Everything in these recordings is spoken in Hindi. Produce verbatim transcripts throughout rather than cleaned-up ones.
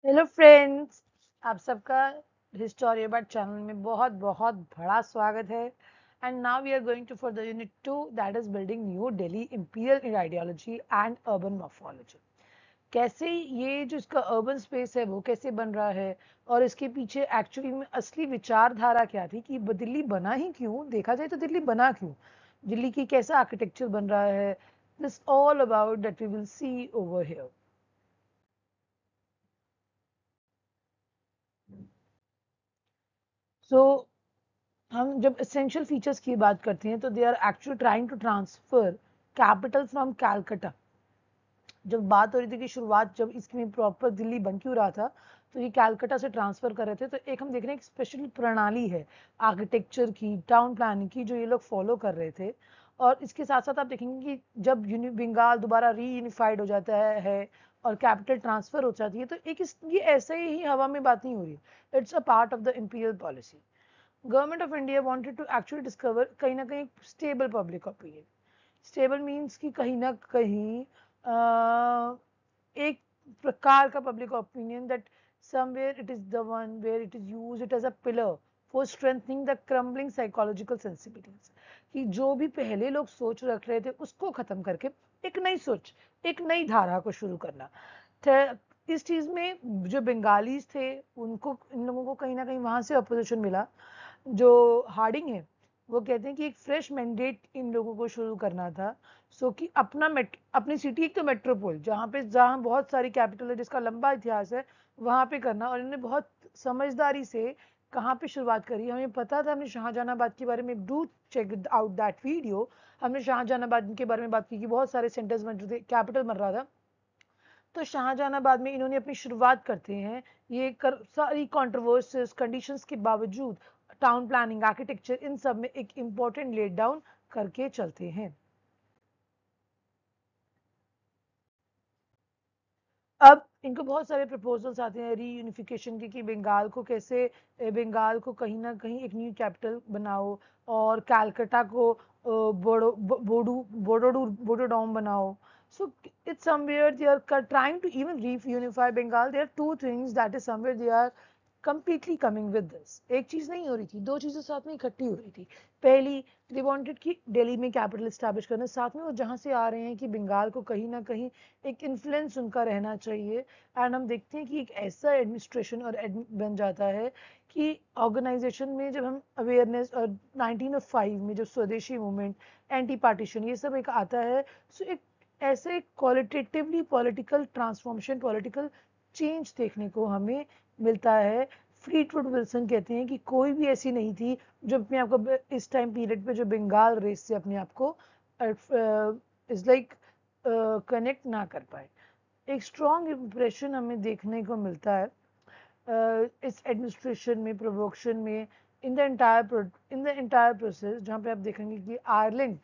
हेलो फ्रेंड्स, आप सबका हिस्टोरी अबाउट चैनल में बहुत बहुत बड़ा स्वागत है। And now we are going to for the unit two, that is building New Delhi imperial ideology and urban morphology. कैसे ये जो इसका अर्बन स्पेस है वो कैसे बन रहा है और इसके पीछे एक्चुअली में असली विचारधारा क्या थी कि दिल्ली बना ही क्यों, देखा जाए तो दिल्ली बना क्यों, दिल्ली की कैसा आर्किटेक्चर बन रहा है, this all about that we will see over here. So हम जब एसेंशियल फीचर्स की बात करते हैं तो they are actually trying to transfer capital from Calcutta. जब बात हो रही थी कि शुरुआत जब इसमें प्रॉपर दिल्ली बन क्यों रहा था तो ये कैलकटा से ट्रांसफर कर रहे थे। तो एक हम देख रहे हैं एक स्पेशल प्रणाली है आर्किटेक्चर की, टाउन प्लानिंग की, जो ये लोग फॉलो कर रहे थे। और इसके साथ साथ आप देखेंगे कि जब बंगाल दोबारा रीयूनिफाइड हो जाता है, है और कैपिटल ट्रांसफर हो जाती है तो एक इस ये ऐसे ही हवा में बात नहीं हो रही, it's a part of the imperial policy. Government of India wanted to actually discover कहीं ना कहीं stable public opinion. Stable means कि कहीं ना कहीं uh, एक प्रकार का public opinion that somewhere it is the one where it is use it as a pillar for strengthening the crumbling psychological sensibilities. कि जो भी पहले लोग सोच रख रहे थे उसको खत्म करके एक नई सोच, एक नई धारा को शुरू करना। इस चीज में जो बंगालीज थे उनको, इन लोगों को कहीं ना कहीं वहां से अपोजिशन मिला। जो हार्डिंग है वो कहते हैं कि एक फ्रेश मैंडेट इन लोगों को शुरू करना था। सो कि अपना मेट अपनी सिटी, एक तो मेट्रोपोल जहाँ पे जहाँ बहुत सारी कैपिटल है जिसका लंबा इतिहास है, वहाँ पे करना। और इन्होंने बहुत समझदारी से कहाँ पे शुरुआत करी, हमें पता था। हमने शाहजहानाबाद के बारे में, do check out that video, हमने शाहजहानाबाद के बारे में बात की कि बहुत सारे सेंटर्स बन रहे थे, कैपिटल बन रहा था। तो शाहजहानाबाद में इन्होंने अपनी शुरुआत करते हैं। ये कर, सारी कॉन्ट्रोवर्सीज कंडीशंस के बावजूद टाउन प्लानिंग, आर्किटेक्चर, इन सब में एक इम्पोर्टेंट लेट डाउन करके चलते हैं। अब इनको बहुत सारे प्रपोजल्स आते हैं रीयूनिफिकेशन के कि बंगाल को कैसे, बंगाल को कहीं ना कहीं एक न्यू कैपिटल बनाओ और कैलकाटा को बोडो बोडू बोडोडू बोडोडोम बनाओ। So it's somewhere they are trying to even reunify Bengal. There are two things that is somewhere they are completely coming with this. एक चीज नहीं हो रही थी, दो चीजें साथ में इकट्ठी हो रही थी। पहली, they wanted कि दिल्ली में कैपिटल स्टैब्लिश करना, साथ में वो जहाँ से आ रहे हैं कि बंगाल को कहीं ना कहीं एक इन्फ्लुएंस उनका रहना चाहिए। एंड हम देखते हैं कि एक ऐसा एडमिनिस्ट्रेशन और बन जाता है कि ऑर्गेनाइजेशन में जब हम अवेयरनेस और नाइनटीन ओ फाइव में जो स्वदेशी मूवमेंट, एंटी पार्टीशन, ये सब एक आता है। सो एक ऐसे qualitatively political transformation, political change देखने को हमें मिलता है। फ्लीटवुड विल्सन कहते हैं कि कोई भी ऐसी नहीं थी जो अपने आप को इस टाइम पीरियड पे जो बंगाल रेस से अपने आप को इज लाइक कनेक्ट ना कर पाए। एक स्ट्रॉन्ग इम्प्रेशन हमें देखने को मिलता है uh, इस एडमिनिस्ट्रेशन में, प्रोवोक्शन में, in the entire in the entire process, जहाँ पे आप देखेंगे कि Ireland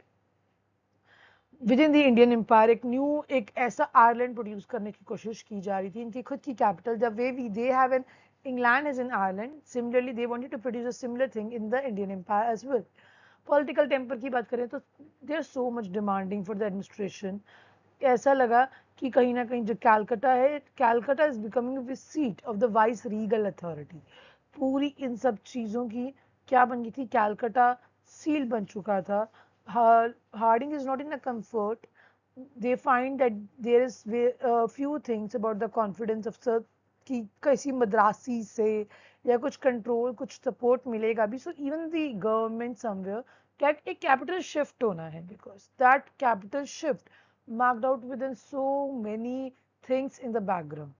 within the Indian empire एक न्यू, एक ऐसा आयरलैंड प्रोड्यूस करने की कोशिश की जा रही थी। इनकी खुद की capital, the way we they have an England is in Ireland, similarly they wanted to produce a similar thing in the Indian empire as well. Political temper की बात करें तो they are so much demanding for the administration. ऐसा लगा कि कहीं ना कहीं जो कैलकाटा है, Calcutta is becoming the seat of the vice regal authority. पूरी इन सब चीज़ों की क्या बन गई थी, कैलकाटा सील बन चुका था। Harding is not in a comfort. They find that there is a few things about the confidence of sir कि किसी मद्रासी से या कुछ कंट्रोल, कुछ सपोर्ट मिलेगा भी। So even the government somewhere कैट एक कैपिटल शिफ्ट होना है, because that capital shift marked out with in so many things in the background.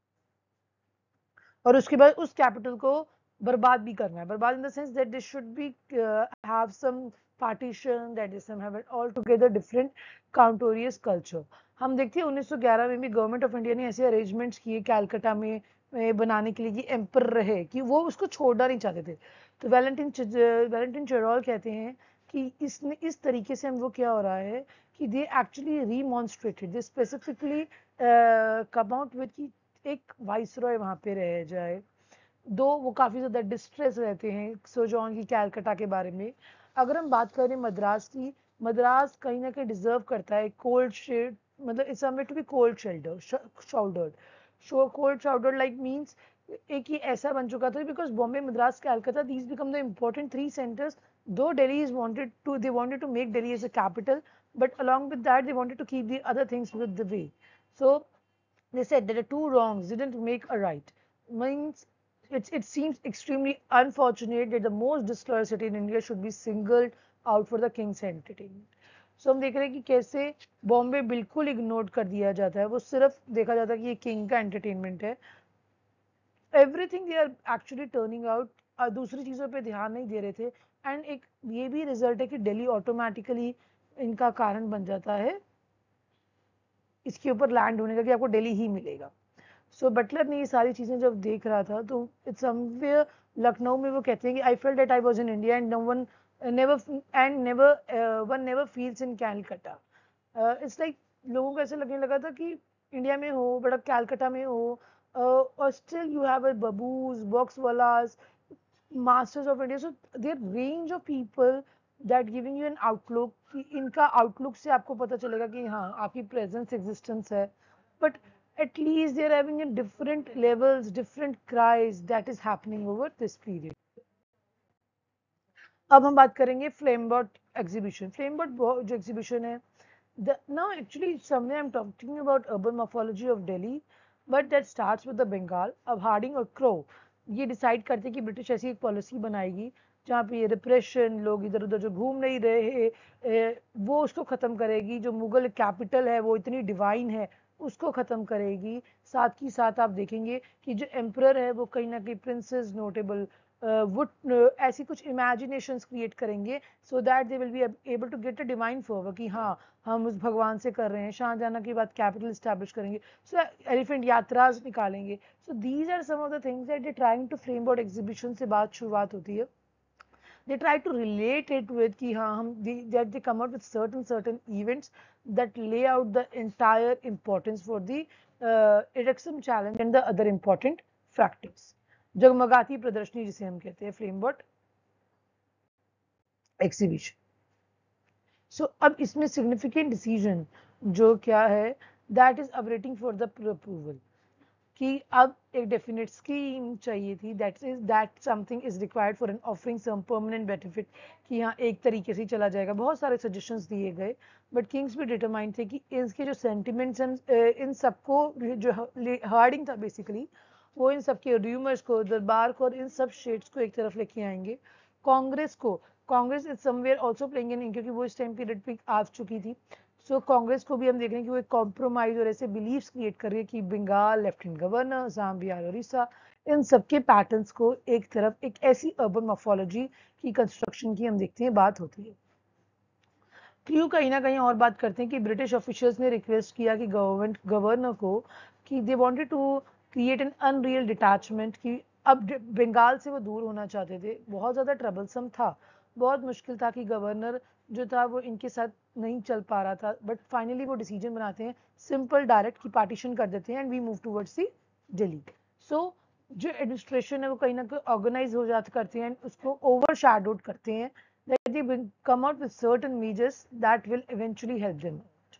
और उसके बाद उस कैपिटल को बर्बाद भी करना है, बर्बाद in the sense that this should be have some partition, that is some have all together different काउंटोरियस कल्चर। हम देखते हैं उन्नीस सौ ग्यारह में भी गवर्नमेंट ऑफ इंडिया ने ऐसे अरेंजमेंट्स किए कैलकाटा में में बनाने के लिए कि एम्पर रहे, कि वो उसको छोड़ना नहीं चाहते थे। तो वैलेंटिन वैलेंटिन चेरोल कहते हैं कि इसने इस तरीके से हम वो क्या हो रहा है कि they actually remonstrated, they specifically come out with कि एक वाइसरॉय वहाँ पे रह जाए। दो वो काफ़ी ज़्यादा डिस्ट्रेस रहते हैं सोजॉन की कैलकाटा के बारे में। अगर हम बात करें मद्रास की, मद्रास कहीं ना कहीं डिजर्व करता है कोल्ड शेड, मतलब it's somewhere to be cold shoulder shouldered. Show cold shouted like means एक ही ऐसा बन चुका था, because Bombay, Madras, Calcutta, these become the important three centres. Though Delhi is wanted to, they wanted to make Delhi as a capital, but along with that, they wanted to keep the other things with the way. So they said that the two wrongs didn't make a right. Means it, it seems extremely unfortunate that the most disloyal city in India should be singled out for the king's entertainment. So हम देख रहे हैं कि कैसे बॉम्बे बिल्कुल इग्नोर कर दिया जाता है, वो सिर्फ देखा जाता है कि ये किंग का एंटरटेनमेंट है. Everything they are actually turning out, दूसरी चीज़ों पे ध्यान नहीं दे रहे थे. एंड एक ये भी रिजल्ट है कि दिल्ली ऑटोमेटिकली इनका कारण बन जाता है इसके ऊपर लैंड होने का, कि आपको दिल्ली ही मिलेगा. सो so, बटलर ने ये सारी चीज़ें जब देख रहा था तो इट्स समवेयर लखनऊ में वो कहते हैं कि I felt that I was in India and no one never and never one never feels in Calcutta. It's like लोगों को ऐसे लगने लगा था कि इंडिया में हो बट अब कैलकाटा में हो, uh, or still you have a babus, boxwalas, masters of India. So their range of people that giving you an outlook, कि इनका outlook से आपको पता चलेगा कि हाँ आपकी presence existence है, but at least they are having a different levels, different cries that is happening over this period. अब हम बात करेंगे फ्लेमबॉट एग्जीबिशन. फ्लेमबॉट जो एग्जीबिशन है, the now actually somewhere I'm talking about urban morphology of Delhi, but that starts with the Bengal. अब हार्डिंग और क्रो ये डिसाइड करते हैं कि ब्रिटिश ऐसी एक पॉलिसी बनाएगी जहाँ पे ये रिप्रेशन, लोग इधर उधर जो घूम नहीं रहे वो उसको ख़त्म करेगी. जो मुगल कैपिटल है वो इतनी डिवाइन है उसको ख़त्म करेगी. साथ ही साथ आप देखेंगे कि जो एम्परर है वो कहीं ना कहीं प्रिंसेस, नोटेबल वुड uh, ऐसी कुछ इमेजिनेशंस क्रिएट करेंगे so that they will be able to get a divine forward कि हाँ हम उस भगवान से कर रहे हैं. शाहजहां की बात कैपिटल इस्टेब्लिश करेंगे, सो एलिफेंट यात्राज निकालेंगे. So these are some of the things that they trying to frame board exhibition से बात शुरुआत होती है. they try to relate it with कि हाँ हम that they come out with certain certain events that lay out the entire importance for the uh, erection challenge and the other important factors. जगमगाती प्रदर्शनी जिसे हम कहते हैं फ्लेमबॉट एग्जीबिशन. सो अब इसमें सिग्निफिकेंट डिसीजन जो क्या है, that is awaiting for the approval, कि अब एक डेफिनेट स्कीम चाहिए थी. That is that something is required for an offering some permanent benefit, कि यहाँ एक तरीके से चला जाएगा. बहुत सारे सजेशंस दिए गए बट किंग्स भी डिटरमाइंड थे कि इसके जो सेंटिमेंट्स इन सबको, जो हार्डिंग था बेसिकली, वो इन सबके र्यूमर्स को, दरबार को और इन सब शेड्स को एक तरफ लेके आएंगे. कांग्रेस को, Congress is somewhere also playing in, क्योंकि वो इस टाइम पीरियड पे आ चुकी थी. सो so, कांग्रेस को भी हम देख रहे हैं कि वो एक कॉम्प्रोमाइज और ऐसे बिलीव्स क्रिएट कर रही है कि Bengal, lieutenant governor, Zambia, Odisha, इन सबके पैटर्न्स को एक तरफ एक ऐसी अर्बन मॉर्फोलॉजी की कंस्ट्रक्शन की हम देखते हैं बात होती है. क्रू कहीं ना कहीं और बात करते हैं कि ब्रिटिश ऑफिशियल्स ने रिक्वेस्ट किया कि गवर्नमेंट गवर्नर को कि they wanted to create an unreal detachment, कि अब बंगाल से वो दूर होना चाहते थे. बहुत ज़्यादा ट्रबलसम था, बहुत मुश्किल था कि गवर्नर जो था वो इनके साथ नहीं चल पा रहा था. बट फाइनली वो डिसीजन बनाते हैं सिंपल डायरेक्ट, की पार्टीशन कर देते हैं and we move towards the Delhi. So जो एडमिनिस्ट्रेशन है वो कहीं ना कहीं ऑर्गेनाइज हो जाते करते हैं, उसको ओवर शैडोड करते हैं, that they will come out with certain measures that will eventually help them out.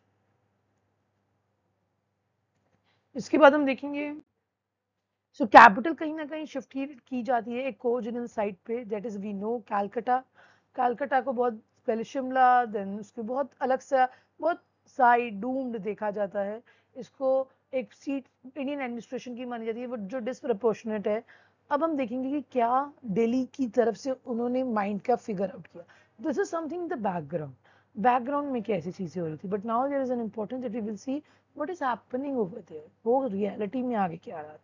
इसके बाद हम देखेंगे सो so, कैपिटल कहीं ना कहीं शिफ्ट की जाती है एक कोरिजिनल साइट पे, that is we know Calcutta. Calcutta को बहुत पहले शिमला, देन उसके बहुत अलग सा बहुत साइड डूम्ड देखा जाता है. इसको एक सीट इंडियन एडमिनिस्ट्रेशन की मानी जाती है जो डिसप्रपोर्शनेट है. अब हम देखेंगे कि क्या दिल्ली की तरफ से उन्होंने माइंड का फिगर आउट किया. This is something the background, background में कैसी चीजें हो रही थी. But now there is an important that we will see what is happening over there, वो रियलिटी में आगे क्या आ रहा था.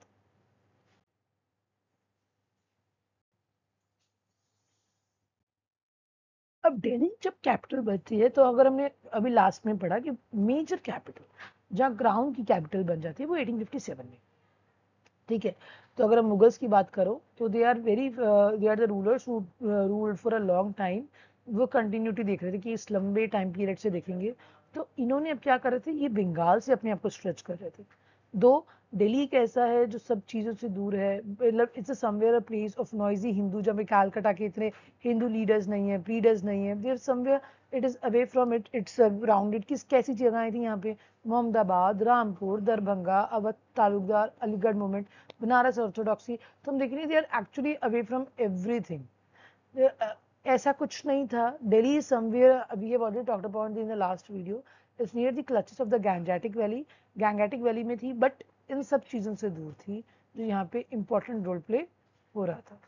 अब दिल्ली जब कैपिटल बनती है तो अगर हमने अभी लास्ट में पढ़ा कि मेजर कैपिटल जहाँ ग्राउंड की कैपिटल बन जाती है वो एटीन फिफ्टी सेवन में, ठीक है. तो अगर हम मुगल्स की बात करो तो they are very they are the rulers who ruled for a long time. वो कंटिन्यूटी देख रहे थे कि इस लंबे टाइम पीरियड से देखेंगे तो इन्होंने अब क्या कर रहे थे, ये बंगाल से अपने आप को स्ट्रेच कर रहे थे. दो दिल्ली एक ऐसा है जो सब चीज़ों से दूर है, मतलब it's a somewhere a place of noisy Hindu, जब कैलकाटा के इतने हिंदू लीडर्स नहीं है, प्रीडर्स नहीं है. There somewhere it is away from it, it's surrounded. किस कैसी जगहें थी यहाँ पे? Mohammadabad, Rampur, Darbhanga, Awadh taluqdar, Aligarh movement, Banaras orthodoxy. तो हम देख रहे हैं they are actually away from everything. ऐसा कुछ नहीं था। Delhi is somewhere, we have already talked about in the last video, is near the clutches of the Gangetic valley. Gangetic valley में थी, बट इन सब चीज़ों से दूर थी जो यहाँ पे इंपॉर्टेंट रोल प्ले हो रहा था।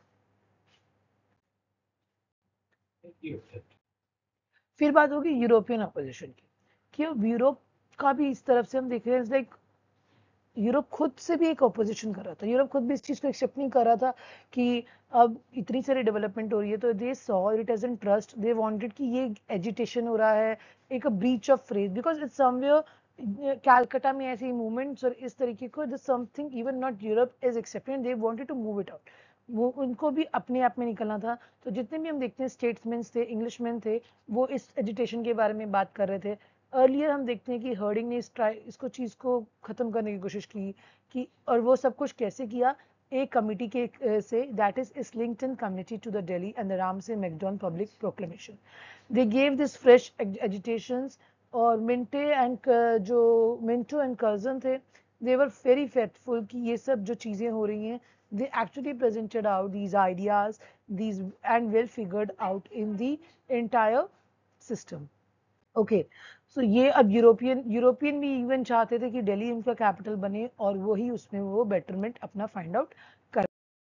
फिर बात होगी यूरोपियन अपोजिशन की, कि अब यूरोप का भी इस तरफ से हम देख रहे हैं, लाइक यूरोप खुद से भी एक अपोजिशन कर रहा था। यूरोप खुद भी इस चीज़ को एक्सेप्ट नहीं कर रहा था कि अब इतनी सारी डेवलपमेंट हो रही है, तो they saw it as an trust, they wanted कि ये एजिटेशन हो रहा है, एक breach of phrase, because it's somewhere Calcutta में ऐसी मूवमेंट्स और इस तरीके को the something even not Europe is accepted, they wanted to move it out. वो उनको भी अपने आप में निकलना था। तो जितने भी हम देखते हैं स्टेट्समैन थे, इंग्लिशमैन थे, वो इस एजिटेशन के बारे में बात कर रहे थे। अर्लियर हम देखते हैं कि हर्डिंग ने इस ट्राई इसको चीज़ को ख़त्म करने की कोशिश की कि और वो सब कुछ कैसे किया? एक कमिटी के से, that is Islington community to the Delhi and the Ramsay MacDonald public proclamation. They gave this fresh agitations, और मिंटे एंड जो मिंटो एंड कर्जन थे, दे वर वेरी फेथफुल कि ये सब जो चीज़ें हो रही हैं, they actually presented out these ideas, these and well figured out in the entire system. Okay, so ये अब यूरोपियन यूरोपियन भी इवन चाहते थे कि दिल्ली उनका कैपिटल बने और वही उसमें वो बेटरमेंट अपना फाइंड आउट कर।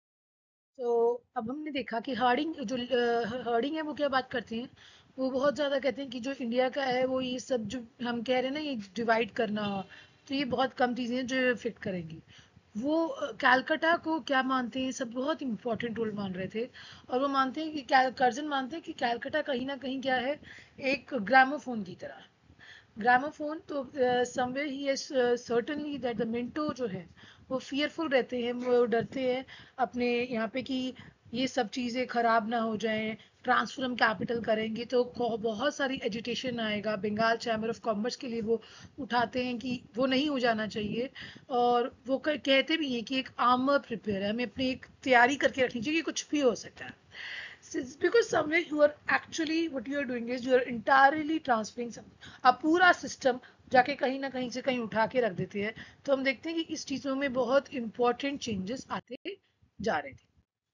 तो अब हमने देखा कि हार्डिंग जो हार्डिंग है वो क्या बात करते हैं, वो बहुत ज़्यादा कहते हैं कि जो इंडिया का है वो ये सब जो हम कह रहे हैं ना, ये डिवाइड करना, तो ये बहुत कम चीज़ें हैं जो फिट करेंगी। वो कैलकाटा को क्या मानते हैं, सब बहुत इंपॉर्टेंट रोल मान रहे थे। और वो मानते हैं कि कर्जन मानते हैं कि कैलकाटा कहीं ना कहीं क्या है, एक ग्रामोफोन की तरह। ग्रामोफोन तो समवेयर ही is certainly that the Minto जो है वो फियरफुल रहते हैं, वो डरते हैं अपने यहाँ पे कि ये सब चीज़ें खराब ना हो जाएं। ट्रांसफर हम कैपिटल करेंगे तो बहुत सारी एजिटेशन आएगा। बंगाल चैम्बर ऑफ कॉमर्स के लिए वो उठाते हैं कि वो नहीं हो जाना चाहिए। और वो कहते भी हैं कि एक आर्मर प्रिपेयर है, हमें अपनी एक तैयारी करके रखनी चाहिए कि कुछ भी हो सकता है। Because somewhere you are actually what you are doing is you are entirely transferring some, अब पूरा सिस्टम जाके कहीं ना कहीं से कहीं उठा के रख देते हैं। तो हम देखते हैं कि इस चीज़ों में बहुत इंपॉर्टेंट चेंजेस आते जा रहे थे।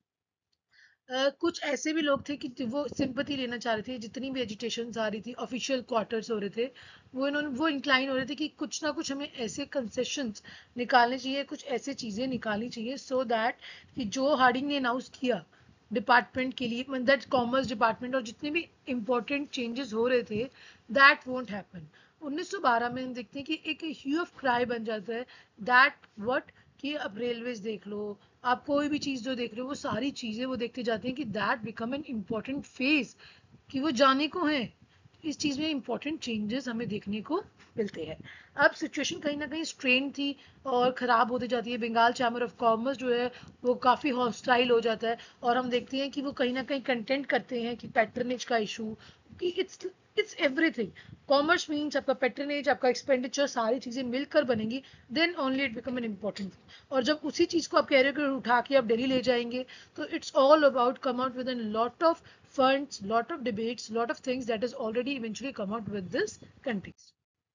Uh, कुछ ऐसे भी लोग थे कि वो सिंपैथी लेना चाह रहे थे, जितनी भी एजिटेशन आ रही थी, ऑफिशियल क्वार्टर्स हो रहे थे, वो इन्होंने वो इंक्लाइन हो रहे थे कि कुछ ना कुछ हमें ऐसे कंसेशंस निकालने चाहिए, कुछ ऐसे चीज़ें निकालनी चाहिए सो so दैट कि जो हार्डिंग ने अनाउंस किया डिपार्टमेंट के लिए, दैट कॉमर्स डिपार्टमेंट, और जितने भी इंपॉर्टेंट चेंजेस हो रहे थे, दैट वोंट हैपन। उन्नीस सौ बारह में हम देखते हैं कि एक ह्यू ऑफ क्राई बन जाता है, दैट व्हाट, कि अब रेलवेज देख लो, आप कोई भी चीज़ जो देख रहे हो, वो सारी चीज़ें वो देखते जाते हैं कि that become an important phase, कि वो जाने को है। इस चीज़ में इंपॉर्टेंट चेंजेस हमें देखने को मिलते हैं। अब सिचुएशन कहीं ना कहीं स्ट्रेन थी और ख़राब होती जाती है। बंगाल चैम्बर ऑफ कॉमर्स जो है वो काफ़ी हॉस्टाइल हो जाता है, और हम देखते हैं कि वो कहीं ना कहीं कंटेंट करते हैं कि पैट्रनेज का इशू, कि it's it's everything. Commerce means आपका पैट्रनेज, आपका एक्सपेंडिचर, सारी चीज़ें मिलकर बनेंगी, then only it become an important. और जब उसी चीज़ को आप कह रहे हो कि उठा के आप दिल्ली ले जाएंगे, तो it's all about come out with an lot of funds, lot of debates, lot of things that is already eventually come out with this context.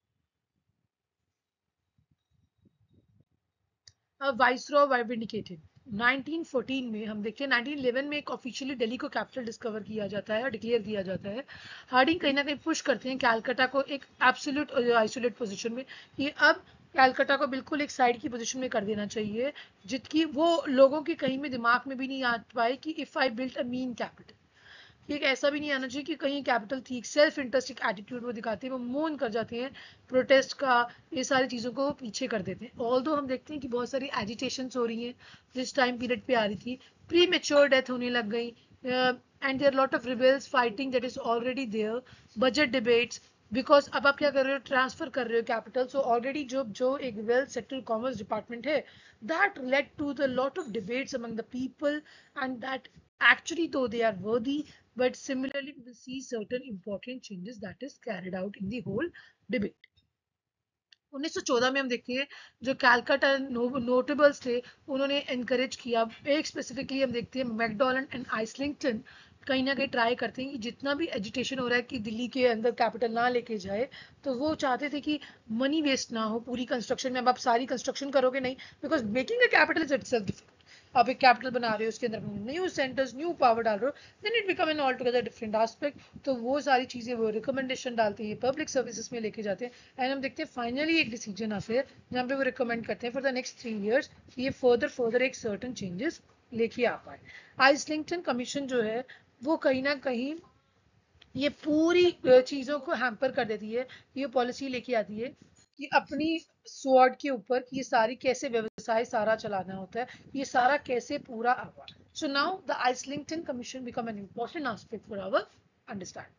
Uh, Viceroy vindicated. Nineteen fourteen में हम देखते हैं, नाइनटीन इलेवन में एक ऑफिशियली दिल्ली को कैपिटल डिस्कवर किया जाता है और डिक्लेयर किया जाता है। हार्डिंग कहीं ना कहीं पुश करते हैं कैलकाटा को एक एब्सोल्यूट आइसोलेट पोजीशन में, कि अब कैलकाटा को बिल्कुल एक साइड की पोजीशन में कर देना चाहिए, जितकी वो लोगों के कहीं में दिमाग में भी नहीं आ पाए कि if I built a mean capital, एक ऐसा भी नहीं आना चाहिए कि कहीं कैपिटल थी। सेल्फ इंटरेस्टिक एटीट्यूड वो दिखाते हैं, वो मून कर जाते हैं प्रोटेस्ट का, ये सारी चीज़ों को पीछे कर देते हैं। ऑल दो हम देखते हैं कि बहुत सारी एजिटेशंस हो रही हैं जिस टाइम पीरियड पे आ रही थी, प्री मेच्योर डेथ होने लग गई, and there lot of rebels fighting that is already there, budget debates, because अब आप क्या कर रहे हो, ट्रांसफर कर रहे हो कैपिटल, सो ऑलरेडी जो जो एक वेल सेटल्ड कॉमर्स डिपार्टमेंट है, that led to the lot of debates among the people, and that actually though they are worthy, but similarly we will see certain important changes that is carried out in the whole debate. उन्नीस सौ चौदह में हम देखते हैं जो कैलकाटा नोटेबल्स थे, उन्होंने एनकरेज किया। एक स्पेसिफिकली हम देखते हैं मैकडॉनल्ड एंड आइसलिंगटन कहीं ना कहीं ट्राई करते हैं कि जितना भी एजिटेशन हो रहा है कि दिल्ली के अंदर कैपिटल ना लेके जाए, तो वो चाहते थे कि मनी वेस्ट ना हो पूरी कंस्ट्रक्शन में। अब आप सारी कंस्ट्रक्शन करोगे नहीं, because making a capital is itself difficult. आप एक कैपिटल बना रहे हो, उसके अंदर न्यू सेंटर्स न्यू पावर डाल रहे हो, then it become an all together different aspect. तो वो सारी चीजें वो रिकमेंडेशन डालती है, पब्लिक सर्विसेज में लेके जाते हैं, एंड हम देखते हैं फाइनली एक डिसीजन आता है जहाँ पे वो रिकमेंड करते हैं for the next three years ये फर्दर फर्दर एक सर्टन चेंजेस लेके आ पाए। आइसलिंगटन कमीशन जो है वो कहीं ना कहीं ये पूरी चीजों को हैम्पर कर देती है। ये पॉलिसी लेके आती है कि अपनी स्वॉर्ड के ऊपर ये सारी कैसे व्यवसाय सारा चलाना होता है, ये सारा कैसे पूरा आवा। So now the Islington commission become an important aspect for our understand.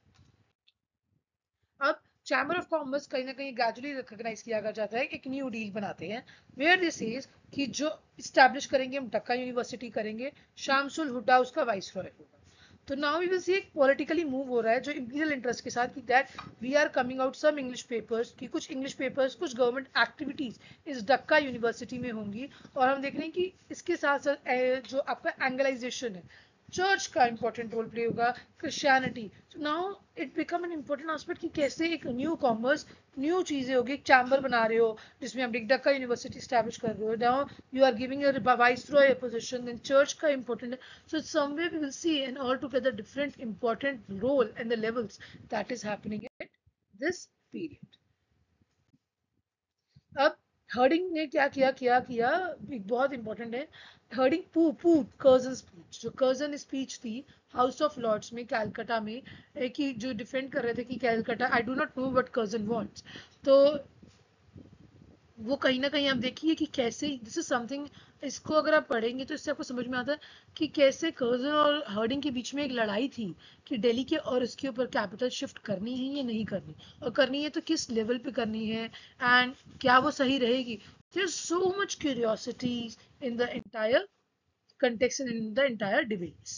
अब चैम्बर ऑफ कॉमर्स कहीं ना कहीं ग्रेजुअली रिकॉग्नाइज किया जाता है, एक न्यू डील बनाते हैं वेयर दिस इज कि जो स्टैब्लिश करेंगे हम ढक्का यूनिवर्सिटी करेंगे, शामसुल हुड्डा उसका वाइस रॉय होगा। तो नाउ वी विल सी एक पॉलिटिकली मूव हो रहा है जो इंपीरियल इंटरेस्ट के साथ कि that we are coming out some English papers कि कुछ इंग्लिश पेपर्स कुछ गवर्नमेंट एक्टिविटीज इस ढक्का यूनिवर्सिटी में होंगी। और हम देख रहे हैं कि इसके साथ साथ जो आपका एंगलाइजेशन है, चर्च का इंपॉर्टेंट रोल प्ले होगा, Christianity. So now it become an important aspect कि कैसे एक न्यू कॉमर्स न्यू चीजें होगी। एक चैम्बर बना रहे हो जिसमें आप ढक्का यूनिवर्सिटी स्टैब्लिश कर रहे हो, now you are giving a viceroy position, then church का इंपॉर्टेंट है। so somewhere we will see an altogether different important role and the levels that is happening at this period. अब हर्डिंग ने क्या किया किया किया एक बहुत इंपॉर्टेंट है। हर्डिंग पू पू कर्जन स्पीच, जो कर्जन स्पीच थी हाउस ऑफ लॉर्ड्स में कैलकाटा में, कि जो डिफेंड कर रहे थे कि Calcutta I do not know what Curzon wants. तो वो कहीं ना कहीं आप देखिए कि कैसे दिस इज समथिंग, इसको अगर आप पढ़ेंगे तो इससे आपको समझ में आता है कि कैसे कर्जन और हर्डिंग के बीच में एक लड़ाई थी कि दिल्ली के और इसके ऊपर कैपिटल शिफ्ट करनी है या नहीं करनी, और करनी है तो किस लेवल पे करनी है, एंड क्या वो सही रहेगी। There is so much curiosity in the entire context and in the entire debates.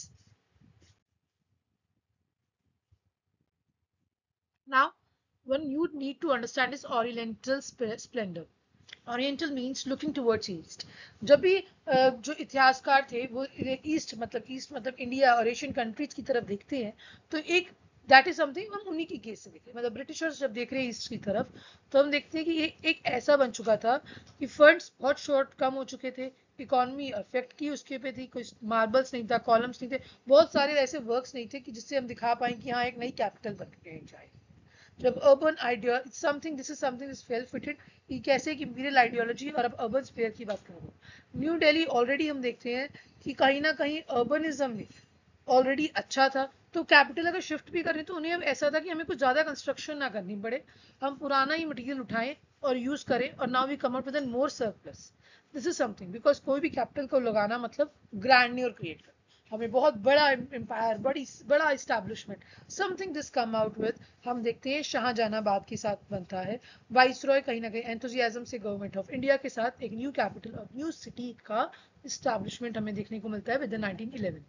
Now, one you need to understand is Oriental splendor. Oriental means looking towards east. जब भी जो इतिहासकार थे वो ईस्ट मतलब ईस्ट मतलब इंडिया और एशियन कंट्रीज की तरफ देखते हैं, तो एक दैट इज समथिंग हम उन्हीं की केस से देखते हैं। मतलब ब्रिटिशर्स जब देख रहे हैं ईस्ट की तरफ, तो हम देखते हैं कि ये एक ऐसा बन चुका था कि फंड्स बहुत शॉर्ट कम हो चुके थे, इकोनॉमी अफेक्ट की उसके पे थी, कुछ मार्बल्स नहीं था, कॉलम्स नहीं थे, बहुत सारे ऐसे वर्क्स नहीं थे कि जिससे हम दिखा पाए कि हाँ एक नई कैपिटल बन के जाए। जब urban idea something this is something is well fitted कि कैसे एक इंपीरियल आइडियोलॉजी और अब अर्बन स्पेयर की बात करें। न्यू दिल्ली ऑलरेडी हम देखते हैं कि कहीं ना कहीं अर्बनिज्म में ऑलरेडी अच्छा था, तो कैपिटल अगर शिफ्ट भी करें तो उन्हें ऐसा था कि हमें कुछ ज्यादा कंस्ट्रक्शन ना करनी पड़े, हम पुराना ही मटेरियल उठाएं और यूज करें, और now we come out with an more surplus. This is something because कोई भी कैपिटल को लगाना मतलब ग्रैंड क्रिएट करना, हमें बहुत बड़ा एम्पायर बड़ी बड़ा establishment something this come out with. हम देखते हैं शाहजहानाबाद के साथ बनता है वाइस रॉय कहीं ना कहीं एंथुजियाज्म से गवर्नमेंट ऑफ इंडिया के साथ एक न्यू कैपिटल और न्यू सिटी का इस्टेब्लिशमेंट हमें देखने को मिलता है with in nineteen eleven.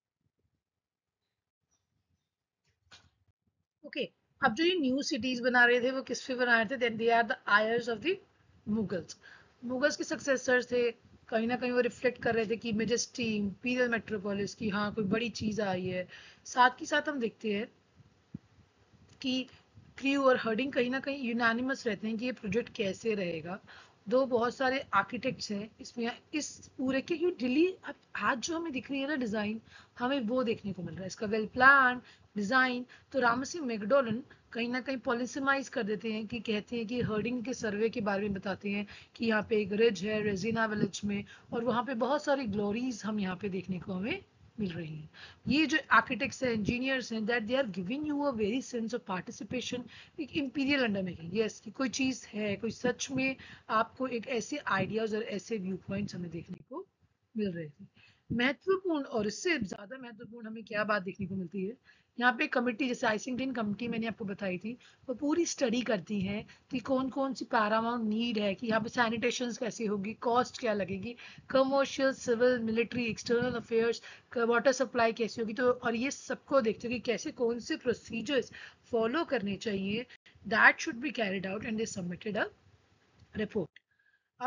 Okay okay, अब जो ये न्यू सिटीज बना रहे थे वो किस पे बना रहे थे, then they are the heirs of the Mughals. Mughals के सक्सेसर्स थे, कहीं ना कहीं वो रिफ्लेक्ट कर रहे थे कि मेजेस्टी इंपीरियल मेट्रोपोलिस की हाँ कोई बड़ी चीज आई है। साथ ही साथ हम देखते हैं कि क्रू और हर्डिंग कहीं ना कहीं यूनानिमस रहते हैं कि ये प्रोजेक्ट कैसे रहेगा। दो बहुत सारे आर्किटेक्ट्स हैं इसमें इस पूरे के, क्यों दिल्ली आज जो हमें दिख रही है ना डिजाइन, हमें वो देखने को मिल रहा है इसका वेल प्लान डिजाइन। तो रामसी मैकडोनल्ड कहीं ना कहीं पॉलिसिमाइज कर देते हैं कि कहते हैं कि हर्डिंग के सर्वे के बारे में बताते हैं कि यहाँ पे एक रिज है रेजिना विलेज में, और वहाँ पे बहुत सारी ग्लोरीज हम यहाँ पे देखने को हमें मिल रही हैं। ये जो आर्किटेक्ट्स हैं इंजीनियर्स हैं that they are giving you a very sense of participation, एक इंपीरियल अंडरमेकिंग यस कि कोई चीज है कोई सच में आपको एक ऐसे आइडियाज और ऐसे व्यू पॉइंट्स हमें देखने को मिल रहे थे। महत्वपूर्ण और इससे ज्यादा महत्वपूर्ण हमें क्या बात देखने को मिलती है, यहाँ पे कमिटी जैसे आइसिंगटन कमिटी मैंने आपको बताई थी, वो पूरी स्टडी करती है कि कौन कौन सी पैरामाउंट नीड है, कि यहाँ पे सैनिटेशन कैसी होगी, कॉस्ट क्या लगेगी, commercial civil military external affairs, water supply कैसी होगी। तो और ये सबको देखते हैं कि कैसे कौन से प्रोसीजर्स फॉलो करने चाहिए, that should be carried out and they submitted a report. अब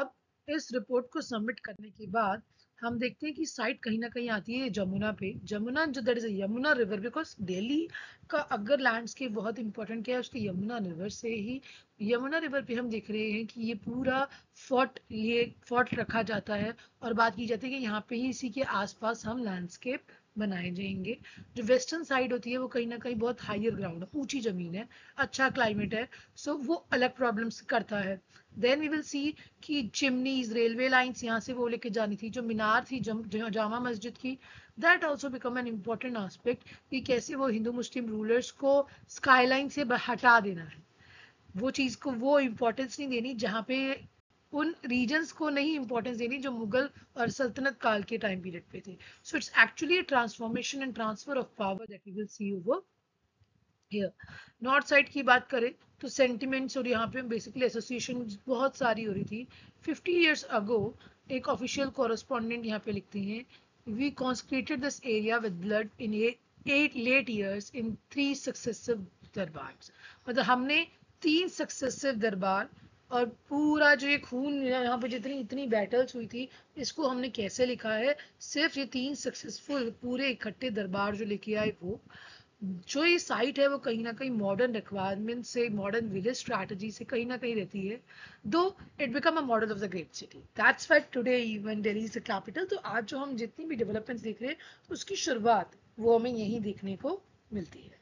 इस रिपोर्ट को सबमिट करने के बाद हम देखते हैं कि साइट कहीं ना कहीं आती है यमुना पे। यमुना जो that is Yamuna river, because Delhi का अगर लैंडस्केप बहुत इंपॉर्टेंट क्या है उसके यमुना रिवर से ही। यमुना रिवर पे हम देख रहे हैं कि ये पूरा फोर्ट लिए फोर्ट रखा जाता है और बात की जाती है कि यहाँ पे ही इसी के आसपास हम लैंडस्केप बनाए जाएंगे। जो वेस्टर्न साइड होती है वो कहीं ना कहीं बहुत हायर ग्राउंड है, ऊंची जमीन है, अच्छा क्लाइमेट है, सो so वो अलग प्रॉब्लम्स करता है। देन वी विल सी कि चिमनीज, रेलवे लाइंस यहाँ से वो लेके जानी थी, जो मीनार थी जम, जामा मस्जिद की, that also become an important aspect कि कैसे वो हिंदू मुस्लिम रूलर्स को स्काईलाइन से हटा देना है, वो चीज को वो इम्पोर्टेंस नहीं देनी, जहाँ पे उन रीजन्स को नहीं इंपॉर्टेंस देनी जो मुगल और सल्तनत काल के टाइम पीरियड पे थे। So it's actually transformation and transfer of power that we will see over here. North side की बात करें तो सेंटिमेंट्स और यहाँ पे बेसिकली एसोसिएशन बहुत सारी हो रही थी। फिफ्टी इयर्स अगो एक ऑफिशियल कॉरेस्पॉन्डेंट यहाँ पे लिखते हैं, we consecrated this area with blood in eight late years in three successive durbar. मतलब हमने तीन सक्सेसिव दरबार और पूरा जो ये खून यहाँ पे जितनी इतनी बैटल्स हुई थी इसको हमने कैसे लिखा है, सिर्फ ये तीन सक्सेसफुल पूरे इकट्ठे दरबार जो लेके आए वो। जो ये साइट है वो कहीं ना कहीं मॉडर्न रिक्वायरमेंट से, मॉडर्न विलेज स्ट्रैटेजी से कहीं ना कहीं रहती है, though it become a model of the great city. That's why today even Delhi is the capital. तो आज जो हम जितनी भी डेवलपमेंट्स देख रहे हैं तो उसकी शुरुआत वो हमें यहीं देखने को मिलती है।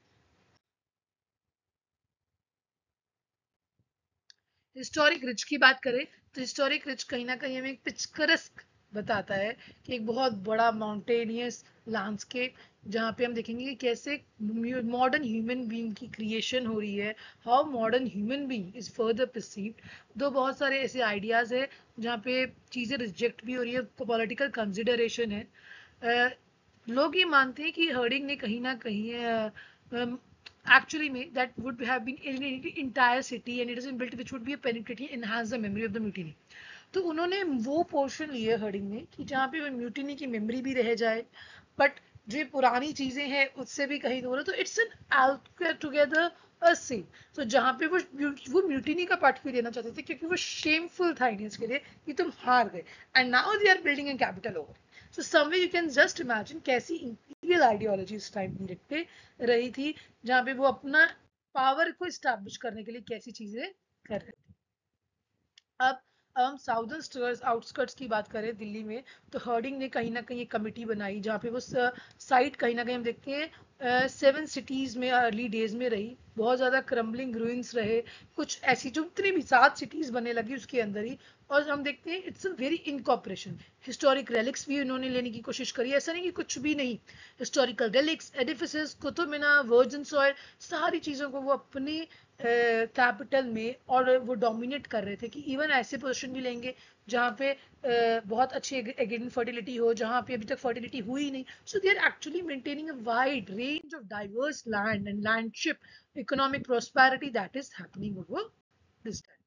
हिस्टोरिक रिच की बात करें तो हिस्टोरिक रिच कहीं ना कहीं हमें एक पिक्चरस्क बताता है कि एक बहुत बड़ा माउंटेनियस लैंडस्केप जहाँ पे हम देखेंगे कि कैसे मॉडर्न ह्यूमन बीइंग की क्रिएशन हो रही है, how modern human being is further perceived. Though बहुत सारे ऐसे आइडियाज है जहाँ पे चीज़ें रिजेक्ट भी हो रही है, पॉलिटिकल कंसिडरेशन है। अ, लोग ये मानते हैं कि हर्डिंग ने कहीं ना कहीं actually made that would have been alienated entire city and it is built which would be a penetrating enhance the memory of the mutiny। तो उन्होंने वो पोर्शन लिए हर्डिंग में कि जहाँ पे वो म्यूटिनी की मेमोरी भी रह जाए, बट जो पुरानी चीजें हैं उससे भी कहीं दूर है, तो it's an altogether a same. तो जहाँ पे वो वो म्यूटिनी का पार्ट भी लेना चाहते थे क्योंकि वो शेमफुल था इंडियंस के लिए कि तुम हार गए, and now they are building a capital over. So someway you can just imagine कैसी इंपीरियल आइडियोलॉजी उस टाइम पीरियड पे रही थी, जहाँ पे वो अपना पावर को स्टैब्लिश करने के लिए कैसी चीजें कर रहे थे। अब अब हम साउदर्न आउटस्कर्ट्स की बात करें दिल्ली में, तो हर्डिंग ने कहीं ना कहीं एक कमेटी बनाई जहाँ पे वो साइट कहीं ना कहीं हम देखते हैं सेवन सिटीज में अर्ली डेज में रही, बहुत ज़्यादा क्रम्बलिंग रूइंस रहे, कुछ ऐसी जो जितनी भी सात सिटीज बने लगी उसके अंदर ही। और हम देखते हैं it's a very incorporation. Historic relics भी उन्होंने लेने की कोशिश करी, ऐसा नहीं कि कुछ भी नहीं, historical relics, edifices, Qutub Minar, virgin soil, सारी चीज़ों को वो अपनी कैपिटल uh, में और वो डोमिनेट कर रहे थे कि इवन ऐसे पोजीशन भी लेंगे जहाँ पे uh, बहुत अच्छी अगेन फर्टिलिटी हो, जहाँ पे अभी तक फर्टिलिटी हुई नहीं। So they are actually maintaining a wide range of diverse land and landship economic prosperity that is happening over this time.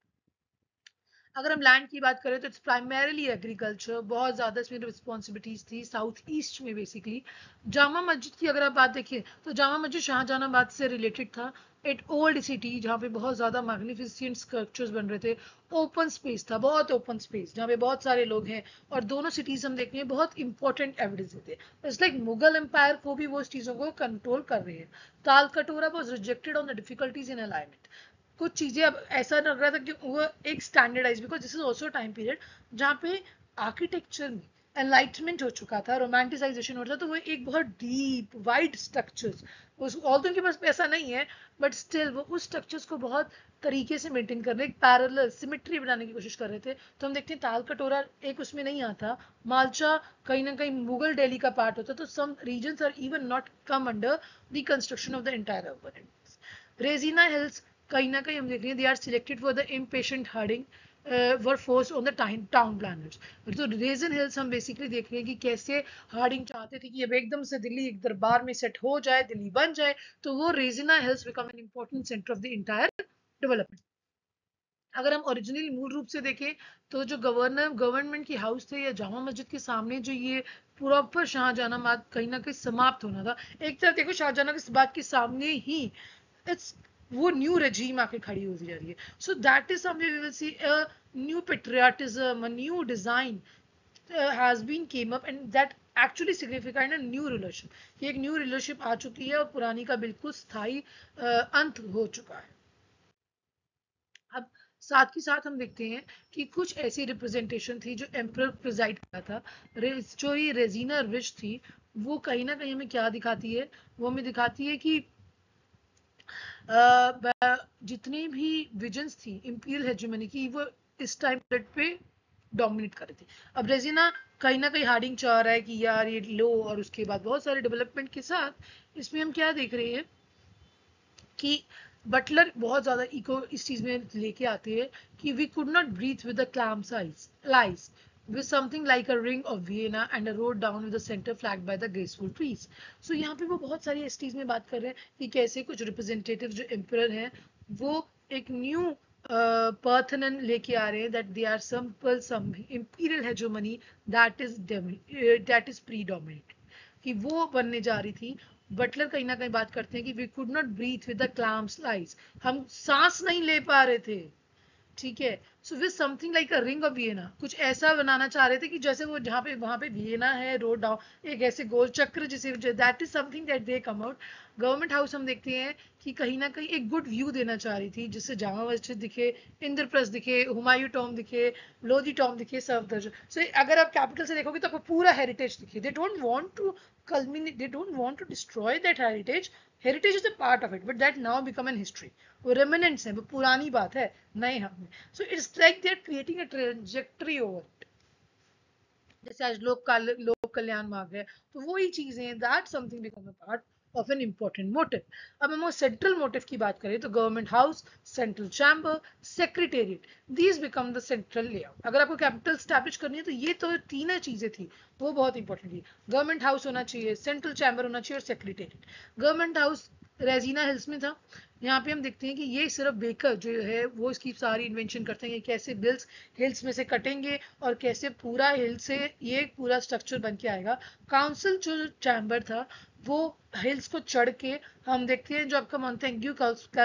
अगर हम लैंड की बात करें तो इट्स प्राइमरीली एग्रीकल्चर, बहुत ज़्यादा इसमें रिस्पॉन्सिबिलिटीज थी साउथ ईस्ट में बेसिकली। जामा मस्जिद की अगर आप बात देखिए तो जामा मस्जिद शाहजहानाबाद से रिलेटेड था, एक ओल्ड सिटी जहाँ पे बहुत ज़्यादा मैग्निफिसेंट स्कल्पचर्स बन रहे थे, ओपन स्पेस था, बहुत ओपन स्पेस जहाँ पे बहुत सारे लोग हैं, और दोनों सिटीज हम देख रहे हैं बहुत इंपॉर्टेंट एविडेंस देते हैं। इट्स लाइक मुगल एम्पायर को भी वो इस चीज़ों को कंट्रोल कर रहे हैं। Tal Katora was rejected on the difficulties in alignment. कुछ चीजें अब ऐसा लग रहा था कि वो एक standardize, because this is also time period जहाँ पे आर्किटेक्चर में एनलाइटमेंट हो चुका था, रोमांटिसाइजेशन हो रहा था, तो वो एक बहुत डीप वाइड स्ट्रक्चर्स, उस ऑल तो उनके पास पैसा नहीं है बट स्टिल वो उस स्ट्रक्चर्स को बहुत तरीके से मेंटेन कर रहे, एक पैरेलल सिमेट्री बनाने की कोशिश कर रहे थे। तो हम देखते हैं ताल कटोरा एक उसमें नहीं आता, मालचा कहीं ना कहीं मुगल दिल्ली का पार्ट होता, तो some reasons are even not come under the construction of the entire urban. Raisina hills कहीं ना कहीं हम देख रहे हैं they are selected for the impatient Hardinge were force on the town planners. तो रेजन हिल्स हम बेसिकली देख रहे हैं कि कैसे हार्डिंग चाहते थे कि अब एकदम से दिल्ली एक दरबार में सेट हो जाए, दिल्ली बन जाए, तो वो Raisina hills become an important centre of the entire development. अगर हम ओरिजिनली मूल रूप से देखें तो जो गवर्नर गवर्नमेंट की हाउस थे या जामा मस्जिद के सामने जो ये प्रॉपर शाहजहानाबाद कहीं ना कहीं समाप्त होना था। एक तरफ देखो शाहजहां के बाग के सामने ही इट्स वो न्यू रेजीम आके खड़ी होती जा रही है. So that is something we will see a new patriotism, a new design has been came up and that actually signified a new rulership कि एक न्यू रूलरशिप आ चुकी है और पुरानी का बिल्कुल स्थायी अंत हो चुका है. अब साथ ही साथ हम देखते हैं कि कुछ ऐसी रिप्रेजेंटेशन थी जो एम्परर प्रिजाइड करता था. जो ये रेजिना रिच थी वो कहीं ना कहीं हमें क्या दिखाती है, वो हमें दिखाती है कि जितनी भी विजन्स थी इंपीरियल हेजेमनी की वो इस टाइम पीरियड पे डोमिनेट कर रही थी. अब रेजिना कहीं ना कहीं हार्डिंग चाह रहा है कि यार ये लो, और उसके बाद बहुत सारे डेवलपमेंट के साथ इसमें हम क्या देख रहे हैं कि बटलर बहुत ज्यादा इको इस चीज में लेके आते हैं कि we could not breathe with the clam size lies with something like a ring of Vienna and a road down with the center flagged by the graceful trees. So यहाँ पे वो बहुत सारी इस चीज में बात कर रहे हैं कि कैसे कुछ रिप्रेजेंटेटिव जो एम्परर हैं वो एक न्यू पार्थेनन लेके आ रहे हैं that they are simple some imperial hegemony that is that is predominant कि वो बनने जा रही थी. बटलर कहीं ना कहीं बात करते हैं कि we could not breathe with the clams lies, हम सांस नहीं ले पा रहे थे. ठीक है. So with something like a ring of Vienna, कुछ ऐसा बनाना चाह रहे थे कि जैसे वो जहाँ पे वहां पे वियना है रोड डाउन एक ऐसे गोल चक्र जिसे that is something that they come out. Government House हम देखते हैं कि कहीं ना कहीं एक गुड व्यू देना चाह रही थी जिससे जामा मस्जिद दिखे, इंद्रप्रस्थ दिखे, हुमायूं टॉम दिखे, लोधी टॉम दिखे, सफदरजंग. सो अगर आप कैपिटल से देखोगे तो आपको पूरा हेरिटेज दिखे. They don't want to culminate, they don't want to destroy that heritage. Heritage is a part of it but that now become an history. वो remnants है, वो पुरानी बात है, नए हम. So it's like they're creating a trajectory over it. जैसे आज लोक लोक कल्याण मार्ग है तो वही चीजें that something become a part of an important motive. अब हम सेंट्रल मोटिव की बात करें तो Government House, central chamber, secretariat, these become the central layout. अगर आपको कैपिटल स्टैब्लिश करनी है तो ये तो तीन चीजें थी वो बहुत इंपॉर्टेंट थी. गवर्नमेंट हाउस होना चाहिए, सेंट्रल चैम्बर होना चाहिए और secretariat. Government House Raisina hills में था. यहाँ पे हम देखते हैं कि ये सिर्फ बेकर जो है वो इसकी सारी इन्वेंशन करते हैं कैसे बिल्स हिल्स में से कटेंगे और कैसे पूरा हिल से ये पूरा स्ट्रक्चर बन के आएगा. काउंसिल जो चैम्बर था वो हिल्स को चढ़ के हम देखते हैं जो आपका मॉन्टेग्यू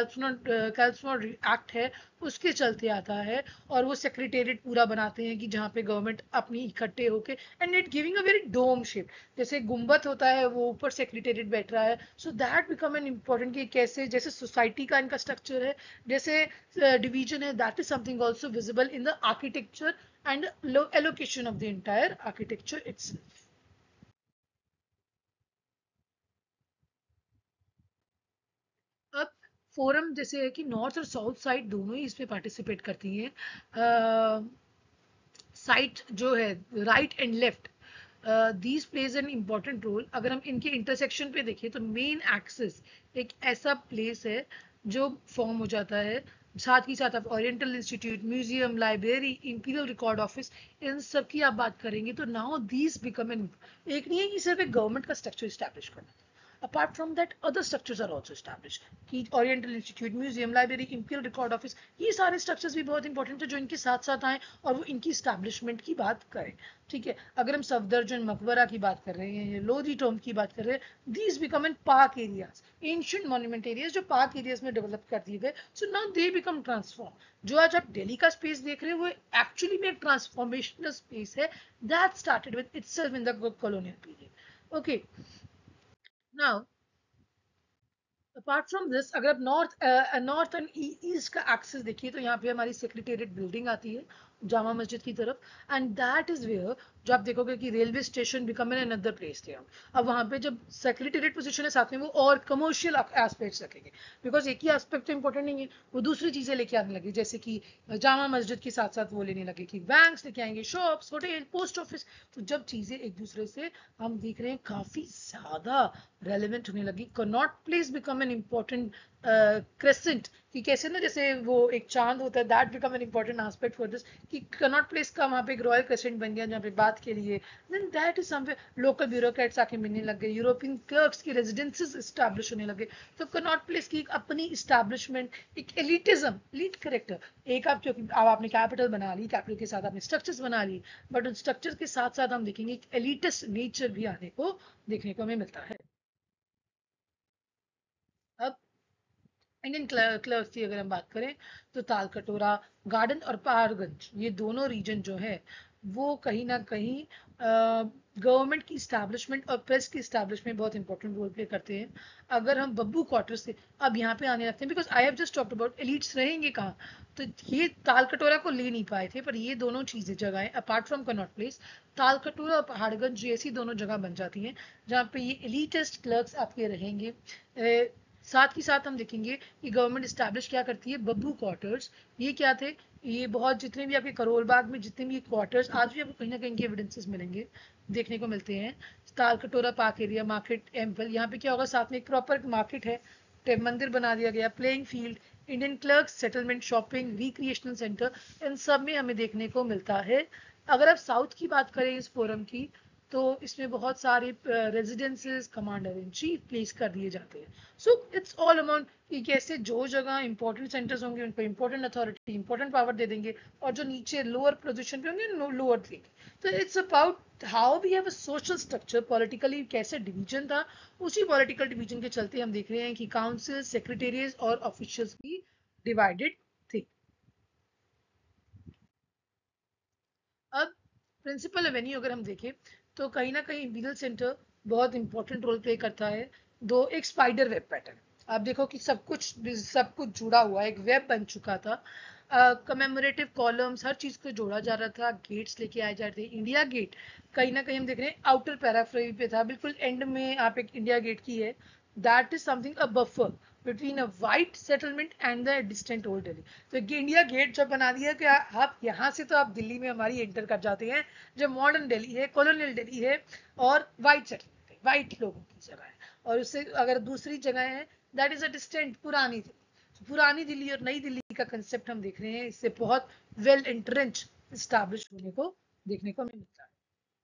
कैल्सनोट एक्ट है उसके चलते आता है और वो सेक्रेटेरिएट पूरा बनाते हैं कि जहाँ पे गवर्नमेंट अपनी इकट्ठे होके and it giving a very dome shape जैसे गुम्बद होता है वो ऊपर सेक्रेटेरिएट बैठ रहा है. So that become an important कि कैसे जैसे सोसाइटी का इनका स्ट्रक्चर है जैसे डिवीजन है that is something also visible in the architecture and allocation of the entire architecture itself. अब फोरम जैसे है कि नॉर्थ और साउथ साइड दोनों ही इसमें पार्टिसिपेट करती हैं. साइड जो है right and left these plays an important role. अगर हम इनके इंटरसेक्शन पे देखें तो मेन एक्सिस एक ऐसा प्लेस है जो फॉर्म हो जाता है. साथ ही साथ आप oriental institute, museum, library, imperial record office, इन सब की आप बात करेंगे तो नाउ दीज बिकम एन. एक नहीं है कि सिर्फ एक गवर्नमेंट का स्ट्रक्चर स्टैब्लिश करना. Apart from that, other structures are also established. कि Oriental Institute, Museum, Library, Imperial Record Office, ये सारे structures भी बहुत important है जो इनके साथ साथ आए और वो इनकी establishment की बात करें. ठीक है. अगर हम सफदरजंग मकबरा की बात कर रहे हैं, लोधी टॉम की बात कर रहे हैं, these become in park areas, ancient monument areas जो park areas में develop कर दिए गए. So now they become transformed. जो आज आप दिल्ली का space देख रहे हैं वो actually में एक transformational space है that started with itself in the colonial period. Okay. Now apart from this अगर आप नॉर्थ नॉर्थ एंड ईस्ट का एक्सेस देखिए तो यहाँ पे हमारी सेक्रेटेरिएट बिल्डिंग आती है जामा मस्जिद की तरफ एंड दैट इज वेयर जो आप देखोगे कि railway station become an another place थे. हम अब वहाँ पे जब सेक्रेटेरिएट पोजीशन है साथ में वो और कमर्शियल एस्पेक्ट्स रखेंगे बिकॉज एक ही एस्पेक्ट तो इंपॉर्टेंट नहीं है, वो दूसरी चीजें लेके आने लगे जैसे कि जामा मस्जिद के साथ साथ वो लेने लगे कि बैंक्स लेके आएंगे, शॉप्स, होटल, पोस्ट ऑफिस. तो जब चीजें एक दूसरे से हम देख रहे हैं काफी ज्यादा रेलिवेंट होने लगी. Connaught Place become an important crescent कि कैसे ना जैसे वो एक चांद होता है that become an important aspect for this कि कनॉट प्लेस का वहाँ पे एक रॉयल क्रेसेंट बन गया जहाँ पे बात के लिए. Then that is somewhere local bureaucrats आके मिलने लग गए, यूरोपियन क्लर्क्स की रेजिडेंसेस एस्टैब्लिश होने लगे. तो कनॉट प्लेस की एक अपनी इस्टेब्लिशमेंट, एक एलिटिज्म, एलिट करेक्टर, एक आप जो अब आपने कैपिटल बना ली, कैपिटल के साथ आपने स्ट्रक्चर्स बना ली बट उन स्ट्रक्चर के साथ साथ हम देखेंगे एक एलिटिस्ट नेचर भी आने को देखने को हमें मिलता है. अब इंडियन क्लर्क्स की अगर हम बात करें तो तालकटोरा गार्डन और पहाड़गंज ये दोनों रीजन जो है वो कहीं ना कहीं गवर्नमेंट की इस्टेब्लिशमेंट और प्रेस की इस्टेब्लिशमेंट बहुत इंपॉर्टेंट रोल प्ले करते हैं। अगर हम बब्बू क्वार्टर से अब यहाँ पे आने लगते हैं, because I have just talked about elites रहेंगे कहाँ, तो ये तालकटोरा को ले नहीं पाए थे, पर ये दोनों चीजें जगह apart from Connaught Place Talkatora और पहाड़गंज जैसी दोनों जगह बन जाती हैं जहाँ पे ये एलिटिस्ट क्लर्क्स आपके रहेंगे। साथ ही साथ हम देखेंगे कि गवर्नमेंट इस्टेब्लिश क्या करती है, बब्बू क्वार्टर्स। ये क्या थे, ये बहुत जितने भी आपके करोल बाग में जितने भी क्वार्टर्स आज भी आपको कहीं ना कहीं के एविडेंसेस मिलेंगे, देखने को मिलते हैं। Talkatora park area, market, temple, यहाँ पे क्या होगा, साथ में एक प्रॉपर मार्केट है, मंदिर बना दिया गया, playing field, Indian clerk settlement, shopping, recreational centre, इन सब में हमें देखने को मिलता है। अगर आप साउथ की बात करें इस फोरम की, तो इसमें बहुत सारे residences, commander in chief place कर दिए जाते हैं। सो इट्स ऑल अमाउंट कि कैसे जो जगह इंपॉर्टेंट सेंटर्स होंगे उनको इंपॉर्टेंट अथॉरिटी, इंपॉर्टेंट पावर दे देंगे, और जो नीचे लोअर पोजीशन पे होंगे लोअर देंगे। तो it's about how we have a social structure, politically कैसे डिवीजन था, उसी पॉलिटिकल डिवीजन के चलते हम देख रहे हैं कि काउंसिल, सेक्रेटेरिएट और ऑफिशियल्स भी डिवाइडेड थे। अब प्रिंसिपल एवेन्यू अगर हम देखें तो कहीं ना कहीं इंपीरियल सेंटर बहुत इंपॉर्टेंट रोल प्ले करता है। दो एक स्पाइडर वेब पैटर्न, आप देखो कि सब कुछ सब कुछ जुड़ा हुआ है, एक वेब बन चुका था। कमेमोरेटिव कॉलम्स, हर चीज को जोड़ा जा रहा था, गेट्स लेके आए जा रहे थे। इंडिया गेट कहीं ना कहीं हम देख रहे हैं आउटर पैराफ्रेज पे था, बिल्कुल एंड में आप एक इंडिया गेट की है, that is something a buffer between a white settlement and the distant old Delhi. तो इंडिया गेट जब बना दिया कि आप यहाँ से तो आप दिल्ली में हमारी एंटर कर जाते हैं, जो मॉडर्न दिल्ली है, कॉलोनियल दिल्ली है, और वाइट सेटलमेंट है, वाइट लोगों की जगह है। और उससे अगर दूसरी जगह है, दैट इज अ डिस्टेंट पुरानी दिल्ली। तो पुरानी दिल्ली और नई दिल्ली का कंसेप्ट हम देख रहे हैं, इससे बहुत वेल एंट्रेंच स्टैब्लिश होने को देखने को मिलता है।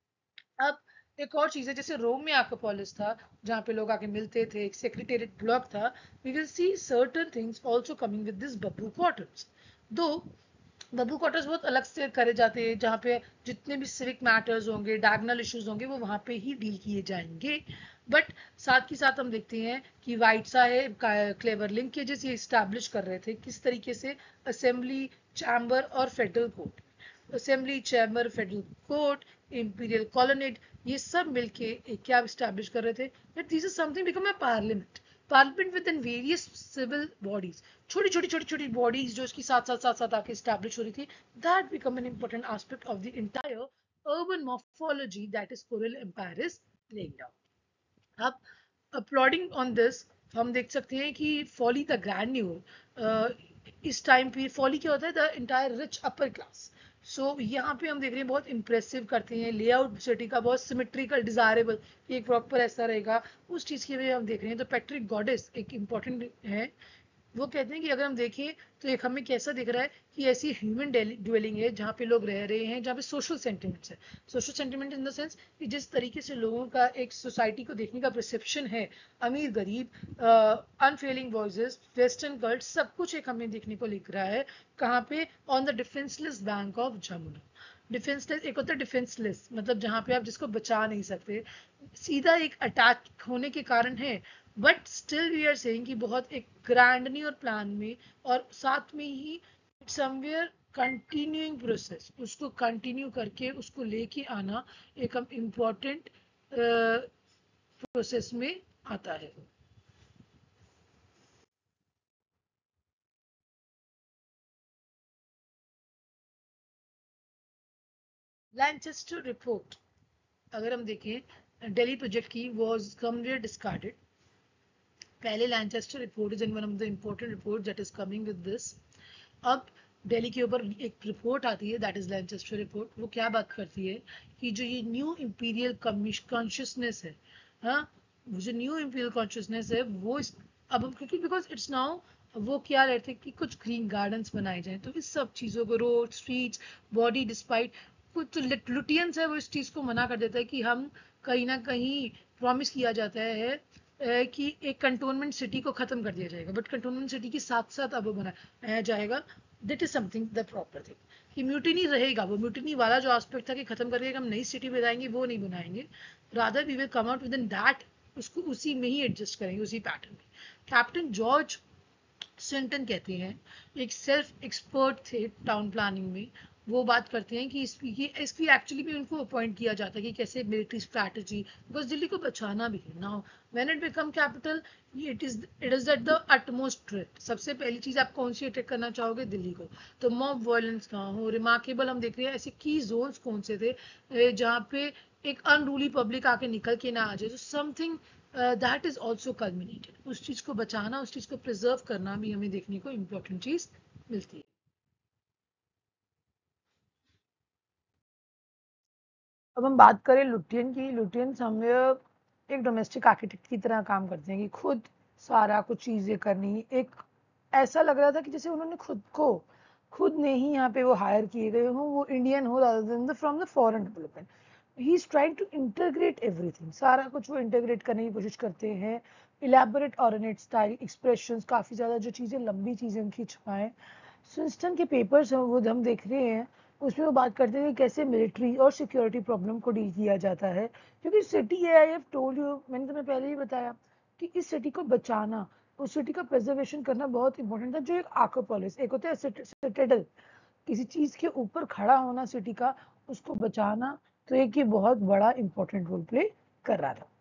अब एक और चीज है, जैसे रोम में आक्रोपोलिस था जहाँ पे लोग आके मिलते थे, एक सेक्रेटेरिएट ब्लॉक था, we will see certain things also coming with this babu quarters. दो बब्बू क्वार्टर्स बहुत अलग से करे जाते हैं, जहाँ पे जितने भी सिविक मैटर्स होंगे, डायगोनल इश्यूज होंगे, वो वहाँ पे ही डील किए जाएंगे। बट साथ ही साथ हम देखते हैं कि वाइट साहेब क्लेवर लिंकेजेस ये स्टैब्लिश कर रहे थे, किस तरीके से असेंबली, चैम्बर और federal court, assembly, chamber, federal court, imperial colonnade, ये सब मिलके एक क्या स्टैब्लिश कर रहे थे, that this is something become a parliament, parliament within various civil bodies, छोटी छोटी छोटी छोटी बॉडीज जो इसकी साथ साथ साथ साथ आके स्टैब्लिश हो रही थी, that become an important aspect of the entire urban morphology that is Coral Empire is playing out. अब अपलॉडिंग ऑन दिस हम देख सकते हैं कि फॉली द ग्रैंड इस टाइम पे फॉली क्या होता है, the entire rich upper class. So यहाँ पे हम देख रहे हैं बहुत इंप्रेसिव करते हैं लेआउट सिटी का, बहुत सिमेट्रिकल, डिजायरेबल, एक प्रॉपर ऐसा रहेगा, उस चीज की वजह हम देख रहे हैं। तो पैट्रिक गॉडेस एक इंपॉर्टेंट है, वो कहते हैं कि अगर हम देखें तो एक हमें कैसा दिख रहा है कि ऐसी ह्यूमन ड्वेलिंग है जहाँ पे लोग रह रहे हैं, जहाँ पे सोशल सेंटिमेंट्स है, social sentiment in the sense कि जिस तरीके से लोगों का एक सोसाइटी को देखने का परसेप्शन है, अमीर गरीब, अनफेलिंग वॉइसेस, वेस्टर्न कल्ट, सब कुछ एक हमें देखने को लिख रहा है। कहाँ पे, on the defenceless bank of Jamuna. Defenceless एक होता है डिफेंसलेस, मतलब जहाँ पे आप जिसको बचा नहीं सकते, सीधा एक अटैक होने के कारण है, but still we are saying कि बहुत एक ग्रैंडनी और प्लान में, और साथ में ही समवेयर कंटिन्यूइंग प्रोसेस, उसको कंटिन्यू करके उसको लेके आना एक हम इम्पोर्टेंट प्रोसेस में आता है। लैनचेस्टर रिपोर्ट अगर हम देखें दिल्ली प्रोजेक्ट की, वाज समवेयर डिस्कार्डेड। पहले Lanchester report is in one of the important report that is coming with this. अब दिल्ली के ऊपर एक रिपोर्ट आती है, दैट इज लैनचेस्टर रिपोर्ट। वो क्या बात करती है कि जो ये न्यू इंपीरियल कॉन्शियसनेस है, हाँ, जो न्यू इंपीरियल कॉन्शियसनेस है वो इस, अब हम क्योंकि बिकॉज इट्स नाउ, वो क्या रहते हैं कि कुछ ग्रीन गार्डन्स बनाए जाएं, तो इस सब चीज़ों को, रोड, स्ट्रीट्स, बॉडी डिस्पाइट, कुछ लुटियंस है वो इस चीज़ को मना कर देता है कि हम कहीं ना कहीं प्रॉमिस किया जाता है कि एक कंटोनमेंट सिटी को खत्म कर दिया जाएगा, बट कंटोनमेंट सिटी के साथ साथ अब वो बनाया जाएगा, that is something the proper thing, कि म्यूटिनी रहेगा, वो म्यूटिनी वाला जो एस्पेक्ट था कि खत्म करके हम नई सिटी बनाएंगे, वो नहीं बनाएंगे, rather we will come out with in that, उसको उसी में ही एडजस्ट करेंगे, उसी पैटर्न में। कैप्टन जॉर्ज स्विंटन कहते हैं, एक सेल्फ एक्सपर्ट थे टाउन प्लानिंग में, वो बात करते हैं कि इसकी इसकी एक्चुअली भी उनको अपॉइंट किया जाता है कि कैसे मिलिट्री स्ट्रैटेजी, बिकॉज दिल्ली को बचाना भी है now when it become capital, it is it is at the utmost threat. सबसे पहली चीज आप कौन सी अटैक करना चाहोगे? दिल्ली को। तो मॉब वायलेंस ना हो, रिमार्केबल हम देख रहे हैं ऐसे की जोन्स कौन से थे जहाँ पे एक अनरूली पब्लिक आके निकल के ना आ जाए, तो something that is also culminated. उस चीज को बचाना, उस चीज को प्रिजर्व करना भी हमें देखने को इम्पोर्टेंट चीज मिलती है। अब हम बात करें लुटियन की, लुटियन समवेयर एक डोमेस्टिक आर्किटेक्ट की तरह काम करते हैं कि खुद सारा कुछ चीजें करनी। एक ऐसा लग रहा था कि जैसे उन्होंने खुद को खुद ने ही यहाँ पे वो हायर किए गए हों, वो इंडियन हो rather than the from the foreign development. He is trying to integrate everything, सारा कुछ वो इंटीग्रेट करने की कोशिश करते हैं। इलेबोरेट ऑर्डिनेट स्टाइल एक्सप्रेशंस, काफी ज्यादा जो चीजें लंबी चीजें उनकी छुपाएं। स्विंस्टन के पेपर्स हैं वो हम देख रहे हैं, उसमें वो बात करते हैं कि कैसे मिलिट्री और सिक्योरिटी प्रॉब्लम को डील किया जाता है। क्योंकि सिटी है, आई हैव टोल्ड यू, मैंने तुम्हें पहले ही बताया कि इस सिटी को बचाना, उस सिटी का प्रिजर्वेशन करना बहुत इंपॉर्टेंट था। जो एक आक्रोपोलिस, एक होता है सिटाडेल, किसी चीज के ऊपर खड़ा होना सिटी का, उसको बचाना, तो एक ये बहुत बड़ा इंपॉर्टेंट रोल प्ले कर रहा था।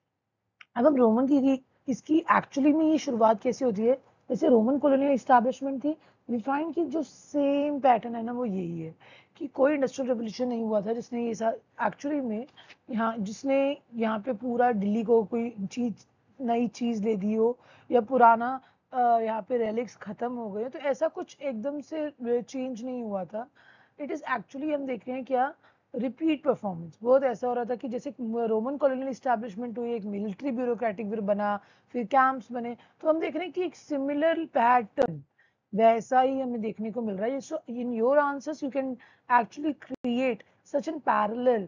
अब हम रोमन की, इसकी एक्चुअली में ये शुरुआत कैसे होती है? जैसे रोमन कॉलोनियल इस्टेब्लिशमेंट थी, वी फाइंड कि जो सेम पैटर्न है ना वो यही है कि कोई इंडस्ट्रियल रेवोल्यूशन नहीं हुआ था जिसने ये एक्चुअली में यहाँ जिसने यहाँ पे पूरा दिल्ली को कोई चीज नई चीज ले दी हो, या पुराना यहाँ पे रेलिक्स खत्म हो गए, तो ऐसा कुछ एकदम से चेंज नहीं हुआ था। इट इज एक्चुअली हम देख रहे हैं क्या, रिपीट परफॉर्मेंस। बहुत ऐसा हो रहा था कि जैसे रोमन कॉलोनियल इस्टेब्लिशमेंट हुई, एक मिलिट्री ब्यूरोक्रेटिक फिर बना, फिर कैंप्स बने, तो हम देख रहे हैं कि एक सिमिलर पैटर्न वैसा ही हमें देखने को मिल रहा है। So in your answers you can actually create such an parallel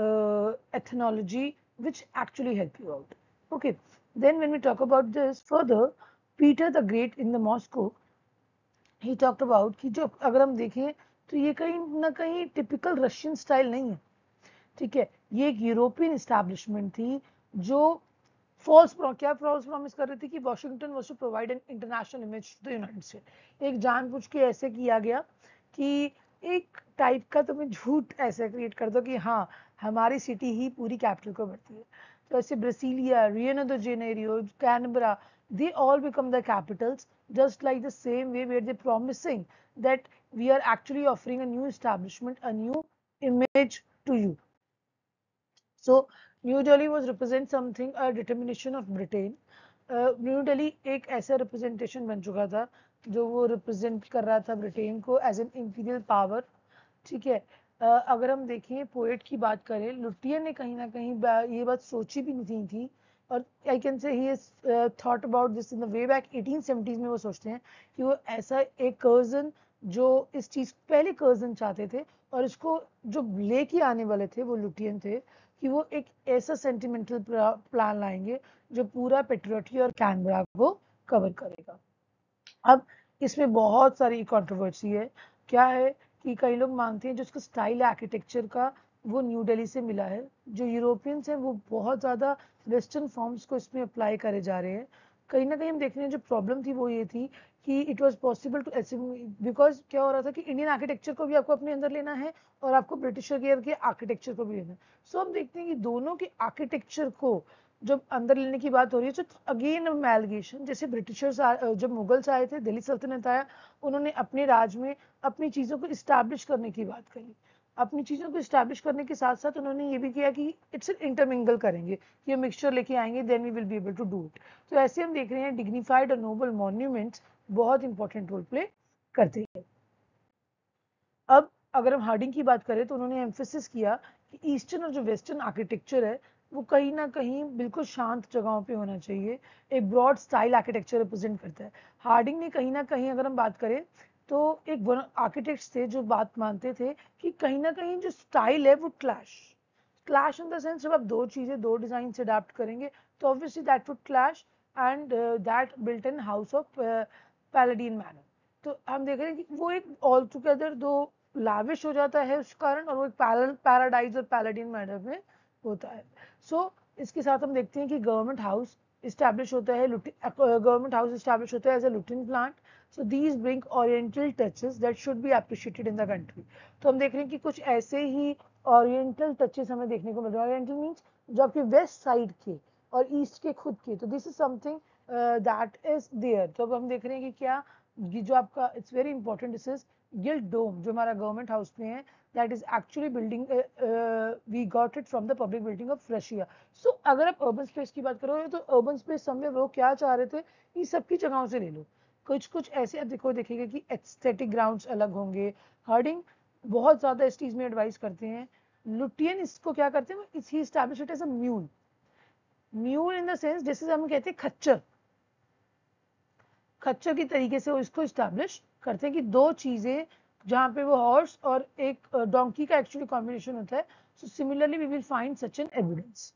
ethnology which actually help you out. Okay, then when we talk about this further, Peter the Great in the Moscow, he talked about कि जो अगर हम देखें तो ये कहीं ना कहीं टिपिकल रशियन स्टाइल नहीं है, ठीक है, ये एक यूरोपियन इस्टेब्लिशमेंट थी जो फॉल्स क्या फॉल्स प्रॉमिस कर रही थी कि Washington was to provide an international image to the United State. एक जानबूझ के ऐसे किया गया कि एक टाइप का तुम्हें झूठ ऐसे क्रिएट कर दो कि हाँ हमारी सिटी ही पूरी कैपिटल को बढ़ती है। तो ऐसे Brasilia, Rio de Janeiro, Canberra, they all become the capitals, just like the same way where they're promising that we are actually offering a new establishment, a new image to you. So New Delhi was represent something, a determination of Britain. New uh, Delhi एक ऐसा रिप्रेजेंटेशन बन चुका था जो वो रिप्रेजेंट कर रहा था ब्रिटेन को एज एन इंपीरियल पावर, ठीक है। uh, अगर हम देखें पोएट की बात करें, लुटियन ने कहीं ना कहीं ये बात सोची भी नहीं थी, और I can say he thought about this in the way back eighteen seventies में। वो सोचते हैं कि वो ऐसा एक कर्जन जो इस चीज पहले कर्जन चाहते थे, और इसको जो लेके आने वाले थे वो लुटियन थे, कि वो एक ऐसा सेंटिमेंटल प्लान लाएंगे जो पूरा पेट्रियोटी और कैनबरा को कवर करेगा। अब इसमें बहुत सारी कंट्रोवर्सी है। क्या है कि कई लोग मानते हैं जो उसका स्टाइल आर्किटेक्चर का वो न्यू दिल्ली से मिला है, जो यूरोपियंस हैं वो बहुत ज़्यादा वेस्टर्न फॉर्म्स को इसमें अप्लाई करे जा रहे हैं। कहीं ना कहीं हम देख रहे हैं जो प्रॉब्लम थी वो ये थी कि it was possible to because क्या हो रहा था कि इंडियन आर्किटेक्चर को भी आपको अपने अंदर लेना है और आपको ब्रिटिशर केयर के आर्किटेक्चर को भी लेना है। सो हम देखते हैं कि दोनों के आर्किटेक्चर को जब अंदर लेने की बात हो रही है, तो अगेन मैलगेशन, जैसे ब्रिटिशर्स जब मुगल्स आए थे, दिल्ली सल्तनत आया, उन्होंने अपने राज में अपनी चीज़ों को इस्टेब्लिश करने की बात कही। अपनी चीज़ों को इस्टेब्लिश करने के साथ साथ उन्होंने ये भी किया कि इट्स इंटरमिंगल करेंगे, ये मिक्सचर लेके आएंगे, then we will be able to do it. तो ऐसे हम देख रहे हैं डिग्निफाइड और नोबल मॉन्यूमेंट्स बहुत इंपॉर्टेंट रोल प्ले करते हैं। अब अगर हम हार्डिंग की बात करें तो उन्होंने एम्फेसिस किया कि ईस्टर्न और जो वेस्टर्न आर्किटेक्चर है वो कहीं ना कहीं बिल्कुल शांत जगहों पे होना चाहिए, एक ब्रॉड स्टाइल आर्किटेक्चर रिप्रेजेंट करता है। हार्डिंग ने कहीं ना कहीं अगर हम बात करें तो एक आर्किटेक्ट्स थे जो बात मानते थे कि कहीं ना कहीं जो स्टाइल है वो clash clash in the sense, जब आप दो चीजें दो डिजाइन से अडाप्ट करेंगे तो obviously that would clash, and that built in house of Palladian manner. तो हम देख रहे हैं कि वो एक ऑल टुगेदर दो लाविश हो जाता है उस कारण, और वो एक पैराडाइज और पैलेडियन मैनर में होता है। सो so, इसके साथ हम देखते हैं कि गवर्नमेंट हाउस इस्टेब्लिश होता है, गवर्नमेंट हाउस इस्टेब्लिश होता है as a Lutyens plant. So these bring oriental touches that should be appreciated in the country. तो हम देख रहे हैं कि कुछ ऐसे ही ओरिएंटल टचेस हमें देखने को मिल रहे हैं. ओरिएंटल मीन्स जो आपके वेस्ट साइड के और ईस्ट के खुद के. तो this is something that is there. तो अब हम देख रहे हैं कि क्या ये जो आपका it's very important, this is gild dome जो हमारा गवर्नमेंट हाउस में है, that is actually building, we got it from the public building of Russia. So अगर आप अर्बन स्पेस की बात करोगे तो अर्बन स्पेस समय वो क्या चाह रहे थे, ये सबकी जगहों से ले लो. कुछ कुछ ऐसे आप देखो देखेगा कि एस्थेटिक ग्राउंड्स अलग होंगे. हार्डिंग बहुत ज्यादा इस चीज में एडवाइस करते हैं. लुटियन इसको क्या करते हैं, it's he establish it as a mule. Mule in the sense जैसे हम कहते हैं खच्चर, खच्चर की तरीके से वो इसको इस्टेब्लिश करते हैं कि दो चीजें जहां पे वो हॉर्स और एक डोंकी का एक्चुअली कॉम्बिनेशन होता है. So similarly we will find such an evidence.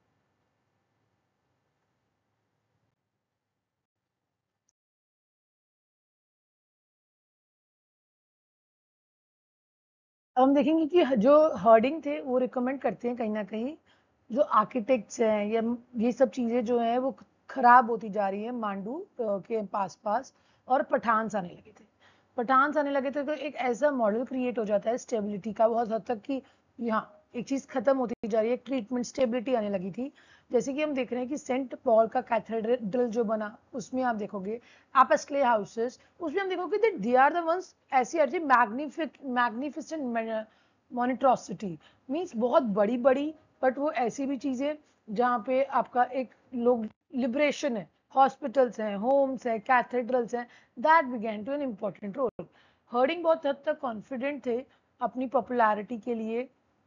अब हम देखेंगे कि जो हर्डिंग थे वो रिकमेंड करते हैं कहीं ना कहीं जो आर्किटेक्ट्स हैं या ये सब चीजें जो हैं वो खराब होती जा रही है मांडू के पास पास, और पठान्स आने लगे थे. पठान्स आने लगे थे तो एक ऐसा मॉडल क्रिएट हो जाता है स्टेबिलिटी का बहुत हद तक कि यहाँ एक चीज खत्म होती जा रही है, ट्रीटमेंट स्टेबिलिटी आने लगी थी. जैसे कि हम देख रहे हैं कि सेंट पॉल का कैथेड्रल जो बना उसमें आप देखोगे एपस्क्ले हाउसेस, उसमें हम देखोगे that they are the ones ऐसी अर्जी मैग्निफिक मैग्निफिसेंट मॉनिट्रोसिटी मीन्स बहुत बड़ी बड़ी, बट वो ऐसी भी चीजें जहाँ पे आपका एक लोग लिबरेशन है, हॉस्पिटल्स हैं, होम्स हैं, कैथेड्रल्स हैं, that began to an important role. Hardinge बहुत हद तक कॉन्फिडेंट थे अपनी पॉपुलैरिटी के लिए,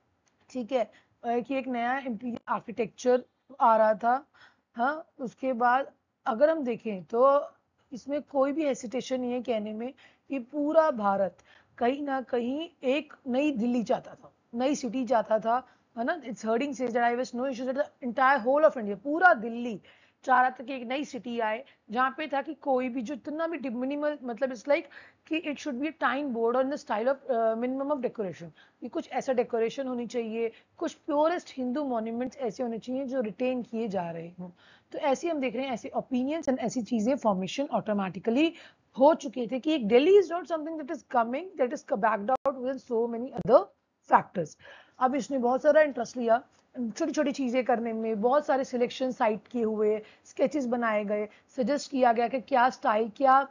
ठीक है, कि एक नया इंपीरियल आर्किटेक्चर आ रहा था. हाँ, उसके बाद अगर हम देखें तो इसमें कोई भी हेसिटेशन नहीं है कहने में कि पूरा भारत कहीं ना कहीं एक नई दिल्ली चाहता था, नई सिटी चाहता था, है ना. It's Hardinge says that I was no issues that the entire whole of India, पूरा दिल्ली चाह रहा था कि एक नई सिटी आए जहाँ पे था कि कोई भी जो इतना भी मिनिमल, मतलब इट्स लाइक कि it should be time board और in the style of minimum of decoration, कि कुछ ऐसा डेकोरेशन होनी चाहिए, कुछ प्योरेस्ट हिंदू मॉन्यूमेंट्स ऐसे होने चाहिए जो रिटेन किए जा रहे हों. तो ऐसे हम देख रहे हैं ऐसे ओपिनियंस एंड ऐसी चीजें फॉर्मेशन ऑटोमेटिकली हो चुके थे कि Delhi is not something that is coming, that is backed out with so many other factors. अब इसने बहुत सारा इंटरेस्ट लिया छोटी छोटी चीजें करने में, बहुत सारे सिलेक्शन साइट किए हुए, स्केचेस बनाए गए, सजेस्ट किया गया कि क्या स्टाइल, क्या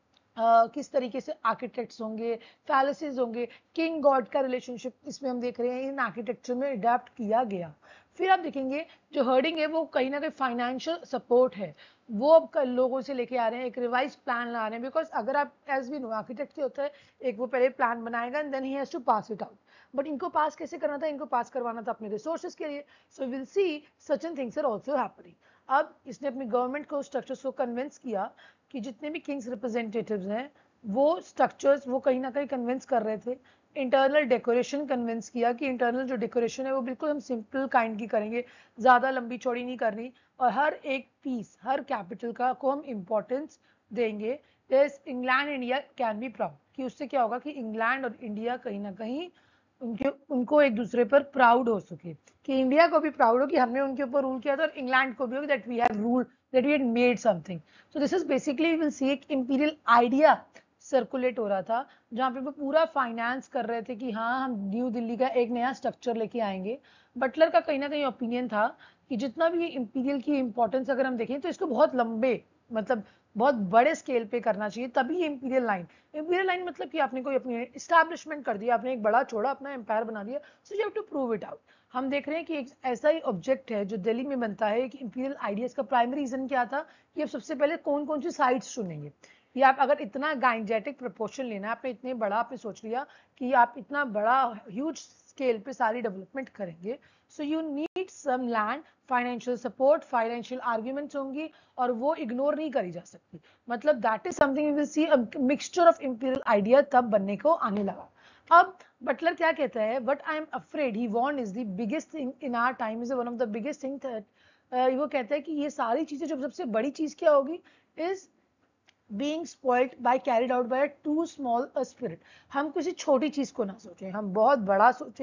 Uh, किस तरीके से आर्किटेक्ट्स होंगे, फैलेसीज होंगे, किंग गॉड का रिलेशनशिप इसमें हम देख रहे हैं इन आर्किटेक्चर में अडेप्ट किया गया. फिर आप देखेंगे जो हर्डिंग है वो कहीं ना कहीं फाइनेंशियल सपोर्ट है, वो अब लोगों से लेके आ रहे हैं, एक रिवाइज प्लान ला रहे हैं. बिकॉज अगर आप एज भी नो आर्किटेक्ट होता है, एक वो पहले प्लान बनाएगा and then he has to pass it out, but इनको पास कैसे करना था, इनको पास करवाना था अपने रिसोर्सेज के लिए. So will see such and things are also happening. अब इसने अपनी गवर्नमेंट को स्ट्रक्चर्स को कन्विंस किया कि जितने भी किंग्स रिप्रेजेंटेटिव्स हैं वो स्ट्रक्चर्स वो कहीं ना कहीं कन्विंस कर रहे थे. इंटरनल डेकोरेशन कन्विंस किया कि इंटरनल जो डेकोरेशन है वो बिल्कुल हम सिंपल काइंड की करेंगे, ज़्यादा लंबी चौड़ी नहीं करनी, और हर एक पीस हर कैपिटल का को हम इम्पोर्टेंस देंगे. England India can be proud, कि उससे क्या होगा कि इंग्लैंड और इंडिया कहीं ना कहीं उनके उनको एक दूसरे पर प्राउड हो सके, कि इंडिया को भी प्राउड हो कि हमने उनके ऊपर रूल किया था, और इंग्लैंड को भी हो that we have rule, that we had made something. So this is basically we will see एक इंपीरियल आइडिया सर्कुलेट हो रहा था जहाँ पे वो पूरा फाइनेंस कर रहे थे कि हाँ हम न्यू दिल्ली का एक नया स्ट्रक्चर लेके आएंगे. बटलर का कहीं ना कहीं ओपिनियन था कि जितना भी इंपीरियल की इंपॉर्टेंस अगर हम देखें तो इसको बहुत लंबे, मतलब बहुत बड़े स्केल पे करना चाहिए, तभी ये इंपीरियल लाइन. इंपीरियल लाइन मतलब कि आपने कोई अपनी इस्टेब्लिशमेंट कर दिया, आपने एक बड़ा चौड़ा अपना एम्पायर बना दिया. So you have to prove it out. हम देख रहे हैं कि एक ऐसा ही ऑब्जेक्ट है जो दिल्ली में बनता है कि इंपीरियल आइडियाज का प्राइमरी रीजन क्या था कि अब सबसे पहले कौन कौन सी साइट्स चुनेंगे. या आप अगर इतना गाइंजेटिक प्रपोर्शन लेना है, आपने इतने बड़ा आपने सोच लिया कि आप इतना बड़ा ह्यूज स्केल पे सारी डेवलपमेंट करेंगे, so you need some land, financial support, financial arguments होंगी, और वो इग्नोर नहीं करी जा सकती. मतलब that is something we will see a mixture of imperial idea तब बनने को आने लगा. अब बटलर क्या कहता है, but I am afraid he want is the biggest thing in our time, is one of the biggest thing that, वो कहता है कि ये सारी चीजें जो सबसे बड़ी चीज क्या होगी is being spoiled by carried out by a too small a spirit. हम किसी छोटी चीज को ना सोचें, हम बहुत बड़ा सोचें,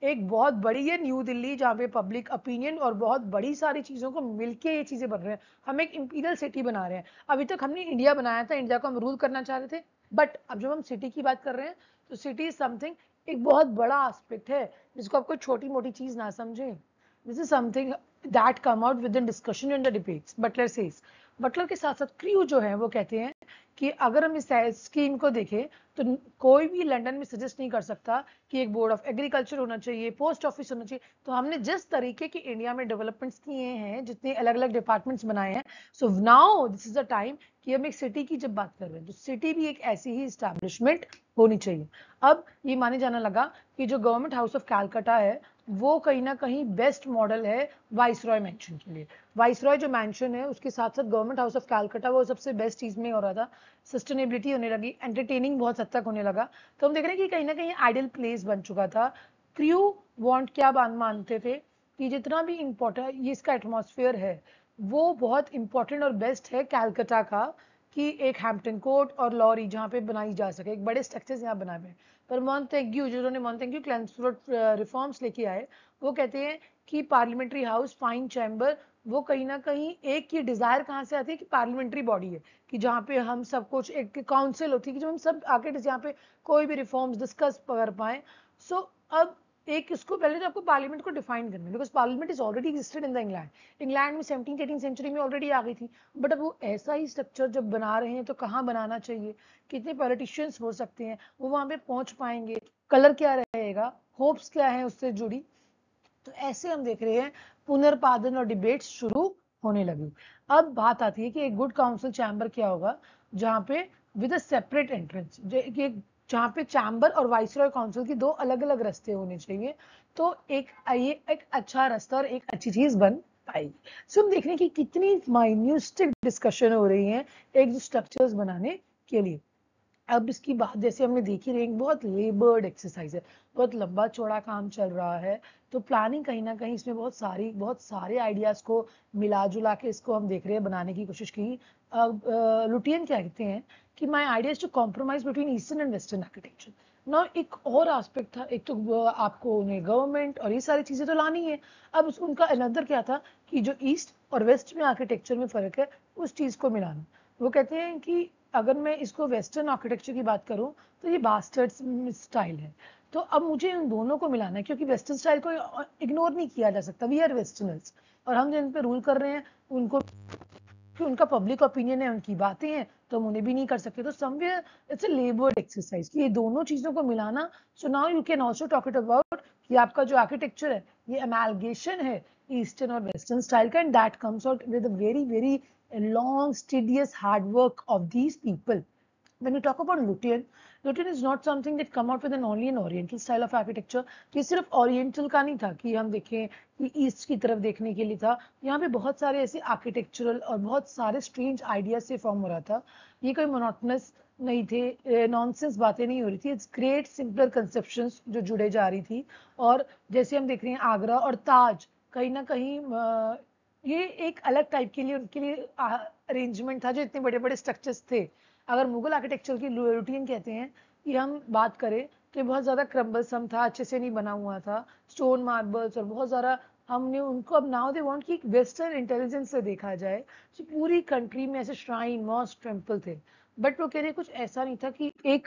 एक बहुत बड़ी है न्यू दिल्ली, जहाँ पे पब्लिक ओपिनियन और बहुत बड़ी सारी चीज़ों को मिलके ये चीज़ें बन रहे हैं। हम एक इंपीरियल सिटी बना रहे हैं। अभी तक हमने इंडिया बनाया था, इंडिया को हम रूल करना चाह रहे थे, बट अब जब हम सिटी की बात कर रहे हैं तो सिटी इज समथिंग, एक बहुत बड़ा एस्पेक्ट है जिसको आप कोई छोटी मोटी चीज़ ना समझें। This is something that come out with in discussion in the debates. Butler says, Butler के साथ साथ क्रू जो है वो कहते हैं कि अगर हम इस स्कीम को देखें तो कोई भी लंदन में सजेस्ट नहीं कर सकता कि एक बोर्ड ऑफ एग्रीकल्चर होना चाहिए, पोस्ट ऑफिस होना चाहिए। तो हमने जिस तरीके की इंडिया में डेवलपमेंट्स किए हैं, जितने अलग अलग डिपार्टमेंट्स बनाए हैं, so now this is the time कि हम एक सिटी की जब बात कर रहे हैं तो सिटी भी एक ऐसी ही इस्टेब्लिशमेंट होनी चाहिए। अब ये माने जाने लगा कि जो गवर्नमेंट हाउस ऑफ कैलकाटा है वो कहीं ना कहीं बेस्ट मॉडल है वाइसरॉय मैंशन के लिए। वाइसरॉय जो मैंशन है उसके साथ साथ गवर्नमेंट हाउस ऑफ कैलकाटा वो सबसे बेस्ट चीज में हो रहा था। सस्टेनेबिलिटी होने लगी, एंटरटेनिंग बहुत हद तक होने लगा। तो हम देख रहे हैं कि कहीं ना कहीं आइडियल प्लेस बन चुका था। क्रू वांट क्या मानते थे कि जितना भी इम्पोर्टेंट ये इसका एटमॉस्फेयर है वो बहुत इंपॉर्टेंट और बेस्ट है कैलकाटा का, कि एक हैम्पटन कोर्ट और लॉरी जहाँ पे बनाई जा सके, एक बड़े स्ट्रक्चर्स यहाँ बनाए हुए। पर मॉन्टेग्यू, जिन्होंने मॉन्टेग्यू क्लेंसफोर्ड रिफॉर्म्स लेके आए, वो कहते हैं कि पार्लियामेंट्री हाउस, फाइन चैम्बर, वो कहीं ना कहीं एक की डिजायर कहाँ से आती है कि पार्लियामेंट्री बॉडी है, कि जहाँ पे हम सब कुछ एक काउंसिल होती है कि जब हम सब आके जहाँ पे कोई भी रिफॉर्म्स डिस्कस कर पाए। सो so, अब एक इसको पहले तो आपको पार्लियामेंट को डिफाइन करना है, because parliament is already existed in the England. England में सेवनटीन एटीन सेंचुरी में ऑलरेडी आ गई थी, बट अब वो ऐसा ही स्ट्रक्चर जब बना रहे हैं तो कहाँ बनाना चाहिए, कितने पॉलिटिशियंस हो सकते हैं, वो वहां पे पहुंच पाएंगे, कलर क्या रहेगा, होप्स क्या है उससे जुड़ी। तो ऐसे हम देख रहे हैं पुनर्पादन और डिबेट्स शुरू होने लगी। अब बात आती है कि एक गुड काउंसिल चैम्बर क्या होगा, जहाँ पे विद अ सेपरेट एंट्रेंस, जहाँ पे चैम्बर और वाइसरॉय काउंसिल की दो अलग अलग रास्ते होने चाहिए, तो एक ये एक अच्छा रास्ता और एक अच्छी चीज बन पाएगी। सो हम देख रहे हैं कि कितनी माइन्यूस्टिक डिस्कशन हो रही है एक स्ट्रक्चर्स बनाने के लिए। अब इसकी बात जैसे हमने देखी रही, बहुत लेबर्ड एक्सरसाइज है, बहुत लंबा चौड़ा काम चल रहा है। तो प्लानिंग कहीं ना कहीं इसमें बहुत सारी बहुत सारे आइडियाज को मिला जुला के इसको हम देख रहे हैं बनाने की कोशिश की। लुटियन क्या कहते हैं कि my ideas to compromise between eastern and western architecture. ना एक और एस्पेक्ट था, एक तो आपको उन्हें गवर्नमेंट और ये सारी चीजें तो लानी है। अब उनका अनदर क्या था कि जो ईस्ट और वेस्ट में आर्किटेक्चर में फर्क है उस चीज को मिलाना। वो कहते हैं कि अगर मैं इसको वेस्टर्न आर्किटेक्चर की बात करूं तो ये बास्टर्ड स्टाइल है, तो अब मुझे उन दोनों को मिलाना है, क्योंकि वेस्टर्न स्टाइल को इग्नोर नहीं किया जा सकता। वी आर वेस्टर्नर्स और हम जिन पे रूल कर रहे हैं उनको, कि उनका पब्लिक ओपिनियन है, उनकी बातें हैं, तो हम उन्हें भी नहीं कर सकते। तो somewhere it's a laboured exercise कि ये दोनों चीजों को मिलाना। So now you can also talk it about कि आपका जो आर्किटेक्चर है ये अमेलगेशन है ईस्टर्न और वेस्टर्न स्टाइल का, and that comes out with a very very long tedious hard work of these people. When we talk about Lutyens, Lutyens is not something that come out with an only an oriental style of architecture. ये सिर्फ oriental का नहीं था कि हम देखें कि ईस्ट की तरफ देखने के लिए था, यहाँ पे बहुत सारे ऐसे आर्किटेक्चरल और बहुत सारे स्ट्रेंज आइडियाज से फॉर्म हो रहा था। ये कोई मोनोटोनस नहीं थे, नॉनसेंस बातें नहीं हो रही थी, इट्स ग्रेट सिंपलर कंसेप्शंस जो जुड़े जा रही थी। और जैसे हम देख रहे हैं आगरा और ताज, कहीं ना कहीं ये एक अलग टाइप के लिए उनके लिए अरेंजमेंट था, जो इतने बड़े बड़े स्ट्रक्चर्स थे। अगर मुगल आर्किटेक्चर की रूटीन कहते हैं कि हम बात करें तो ये बहुत ज्यादा क्रम्बलसम था, अच्छे से नहीं बना हुआ था, स्टोन मार्बल्स और बहुत ज्यादा। हमने उनको अब नाउ दे वांट कि वेस्टर्न इंटेलिजेंस से देखा जाए तो पूरी कंट्री में ऐसे श्राइन मॉस्क टेम्पल थे, बट वो कह रहे कुछ ऐसा नहीं था कि एक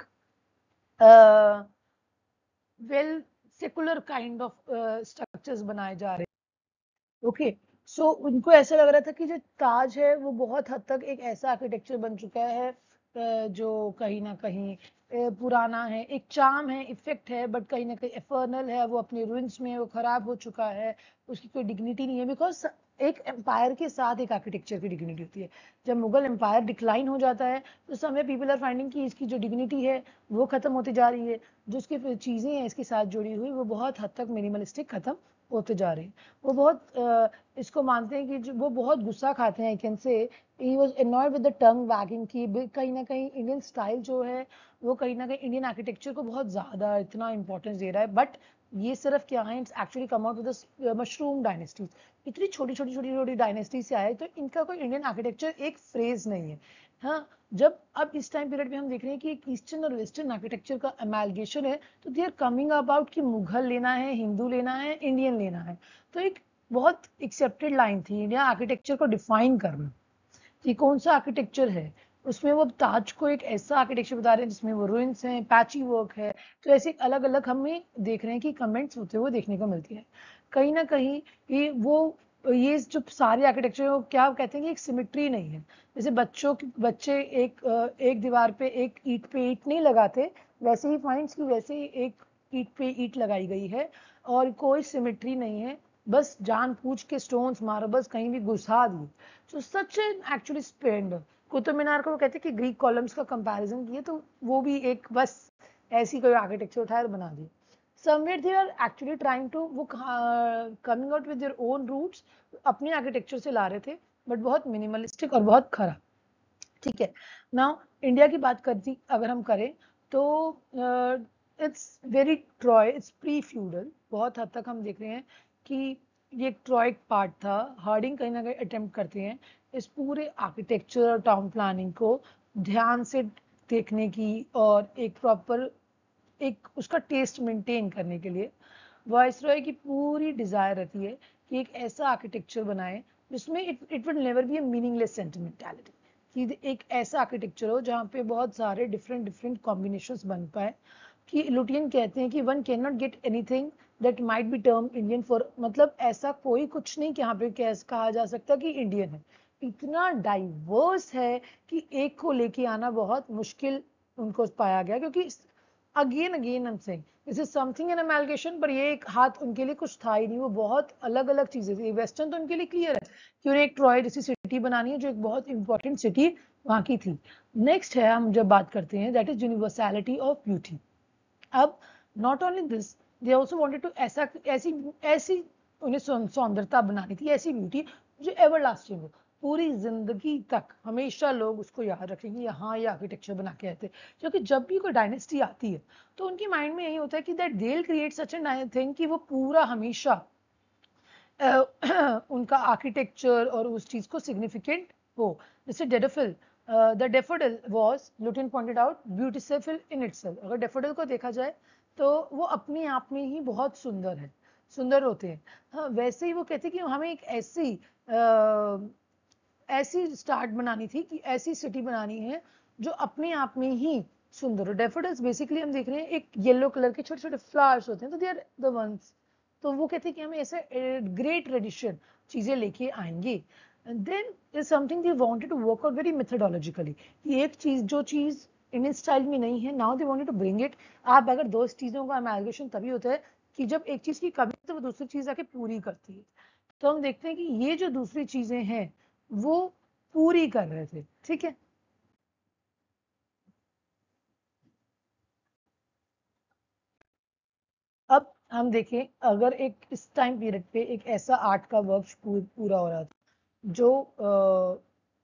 well secular kind of structures बनाए जा रहे। ओके, सो उनको ऐसा लग रहा था कि जो ताज है वो बहुत हद तक एक ऐसा आर्किटेक्चर बन चुका है जो कहीं ना कहीं पुराना है, एक चार्म है, इफेक्ट है, बट कहीं ना कहीं एफर्नल है, वो अपने रूइंस में, वो खराब हो चुका है, उसकी कोई डिग्निटी नहीं है। बिकॉज एक एम्पायर के साथ एक आर्किटेक्चर की डिग्निटी होती है। जब मुगल एम्पायर डिक्लाइन हो जाता है तो समय पीपल आर फाइंडिंग कि इसकी जो डिग्निटी है वो खत्म होती जा रही है, जो उसकी चीजें हैं इसके साथ जुड़ी हुई वो बहुत हद तक मिनिमलिस्टिक खत्म होते जा रहे हैं। वो बहुत आ, इसको मानते हैं कि वो बहुत गुस्सा खाते हैं। I can say he was annoyed with the tongue wagging की कहीं ना कहीं इंडियन स्टाइल जो है वो कहीं ना कहीं इंडियन आर्किटेक्चर को बहुत ज्यादा इतना इंपॉर्टेंस दे रहा है। बट ये सिर्फ क्या है, it's actually come out with mushroom dynasties. इतनी छोटी छोटी छोटी छोटी डायनेस्टी से आए, तो इनका कोई इंडियन आर्किटेक्चर एक फ्रेज नहीं है। हाँ, जब अब इस टाइम पीरियड में हम देख रहे हैं कि एक ईस्टर्न और वेस्टर्न आर्किटेक्चर का अमेलगेशन है, तो दे आर कमिंग अबाउट कि मुगल लेना है, हिंदू लेना है, इंडियन लेना है। तो एक बहुत एक्सेप्टेड लाइन थी इंडिया आर्किटेक्चर को डिफाइन करना कि कौन सा आर्किटेक्चर है। उसमें वो ताज को एक ऐसा आर्किटेक्चर बता रहे हैं जिसमें वो रुइंस हैं, पैची वर्क है। तो ऐसे अलग अलग हमें देख रहे हैं कि कमेंट्स होते हुए देखने को मिलती है। कहीं ना कहीं ये वो ये जो सारे आर्किटेक्चर वो क्या कहते हैं कि एक सिमिट्री नहीं है। जैसे बच्चों की बच्चे एक एक दीवार पे एक ईंट पे ईंट नहीं लगाते, वैसे ही फाइंड्स की वैसे ही एक ईंट पे ईंट लगाई गई है और कोई सिमिट्री नहीं है। बस जान पूछ के स्टोन्स मार्बल्स कहीं भी घुसा दिए। So such an actually splendour. Qutub Minar को वो कहते हैं कि ग्रीक कॉलम्स का कंपैरिजन किए, तो वो भी एक बस ऐसी कोई आर्किटेक्चर उठाया और बना दिया। somewhere they are actually trying to वो coming out with their own roots, अपने आर्किटेक्चर से ला रहे थे, बट बहुत मिनिमलिस्टिक और बहुत खरा। ठीक है, नाउ इंडिया की बात करती अगर हम करें तो it's very troy, it's pre feudal. बहुत हद तक हम देख रहे हैं कि ये एक ट्रॉइक पार्ट था। हार्डिंग कहीं ना कहीं अटेम्प्ट करते हैं इस पूरे आर्किटेक्चर और टाउन प्लानिंग को ध्यान से देखने की और एक प्रॉपर एक उसका टेस्ट मेंटेन करने के लिए। वाइसरॉय की पूरी डिजायर रहती है कि एक ऐसा आर्किटेक्चर बनाए जिसमें it it would never be a meaningless sentimentality, कि एक ऐसा आर्किटेक्चर हो जहाँ पे बहुत सारे डिफरेंट डिफरेंट कॉम्बिनेशंस बन पाए। कि लुटियन कहते हैं कि one can not get anything that might be term Indian for, मतलब ऐसा कोई कुछ नहीं कि यहाँ पे कैसे कहा जा सकता कि इंडियन है। इतना डाइवर्स है कि एक को लेके आना बहुत मुश्किल उनको पाया गया, क्योंकि अगेन अगेन हम saying this is something in amalgamation, पर ये एक हाथ उनके लिए कुछ था ही नहीं। वो बहुत अलग अलग चीजें थी। वेस्टर्न तो उनके लिए क्लियर है कि उन्हें एक ट्रॉय जैसी सिटी बनानी है जो एक बहुत इंपॉर्टेंट सिटी वहां की थी। नेक्स्ट है हम जब बात करते हैं that is universality of beauty. अब not only this, they also wanted to ऐसा ऐसी ऐसी उन्हें सौंदर्यता बनानी थी, ऐसी ब्यूटी जो एवरलास्टिंग हो, पूरी जिंदगी तक हमेशा लोग उसको याद रखेंगे, यहाँ ये आर्किटेक्चर बना के आए थे। क्योंकि जब भी कोई डायनेस्टी आती है तो उनके माइंड में यही होता है कि that they will create such an thing कि वो पूरा हमेशा उनका आर्किटेक्चर और उस चीज को सिग्निफिकेंट हो। जैसे daffodil, the daffodil was Lutyens pointed out beautiful in itself. अगर डेफोडिल को देखा जाए तो वो अपने आप में ही बहुत सुंदर है, सुंदर होते हैं। हाँ, वैसे ही वो कहते हैं कि हमें एक ऐसी uh, ऐसी स्टार्ट बनानी थी कि ऐसी सिटी बनानी है जो अपने आप में ही सुंदर हो। डेफोडिल्स बेसिकली हम देख रहे हैं एक येलो कलर के छोटे छोटे फ्लावर्स होते हैं, तो दे आर द वंस। तो वो कहते हैं कि हमें ऐसे ग्रेट ट्रेडिशन चीजें लेके आएंगे। Then is something they wanted to work out very methodologically कि एक चीज जो चीज इंडियन स्टाइल में नहीं है, now they wanted to bring it. आप अगर दो चीजों का अमेलगेशन तभी होता है कि जब एक चीज की कमी है तो वो दूसरी चीज आके पूरी करती है। तो हम देखते हैं कि ये जो दूसरी चीजें हैं वो पूरी कर रहे थे। ठीक है, अब हम देखें अगर एक इस टाइम पीरियड पे एक ऐसा आर्ट का वर्क पूरा हो रहा था जो आ,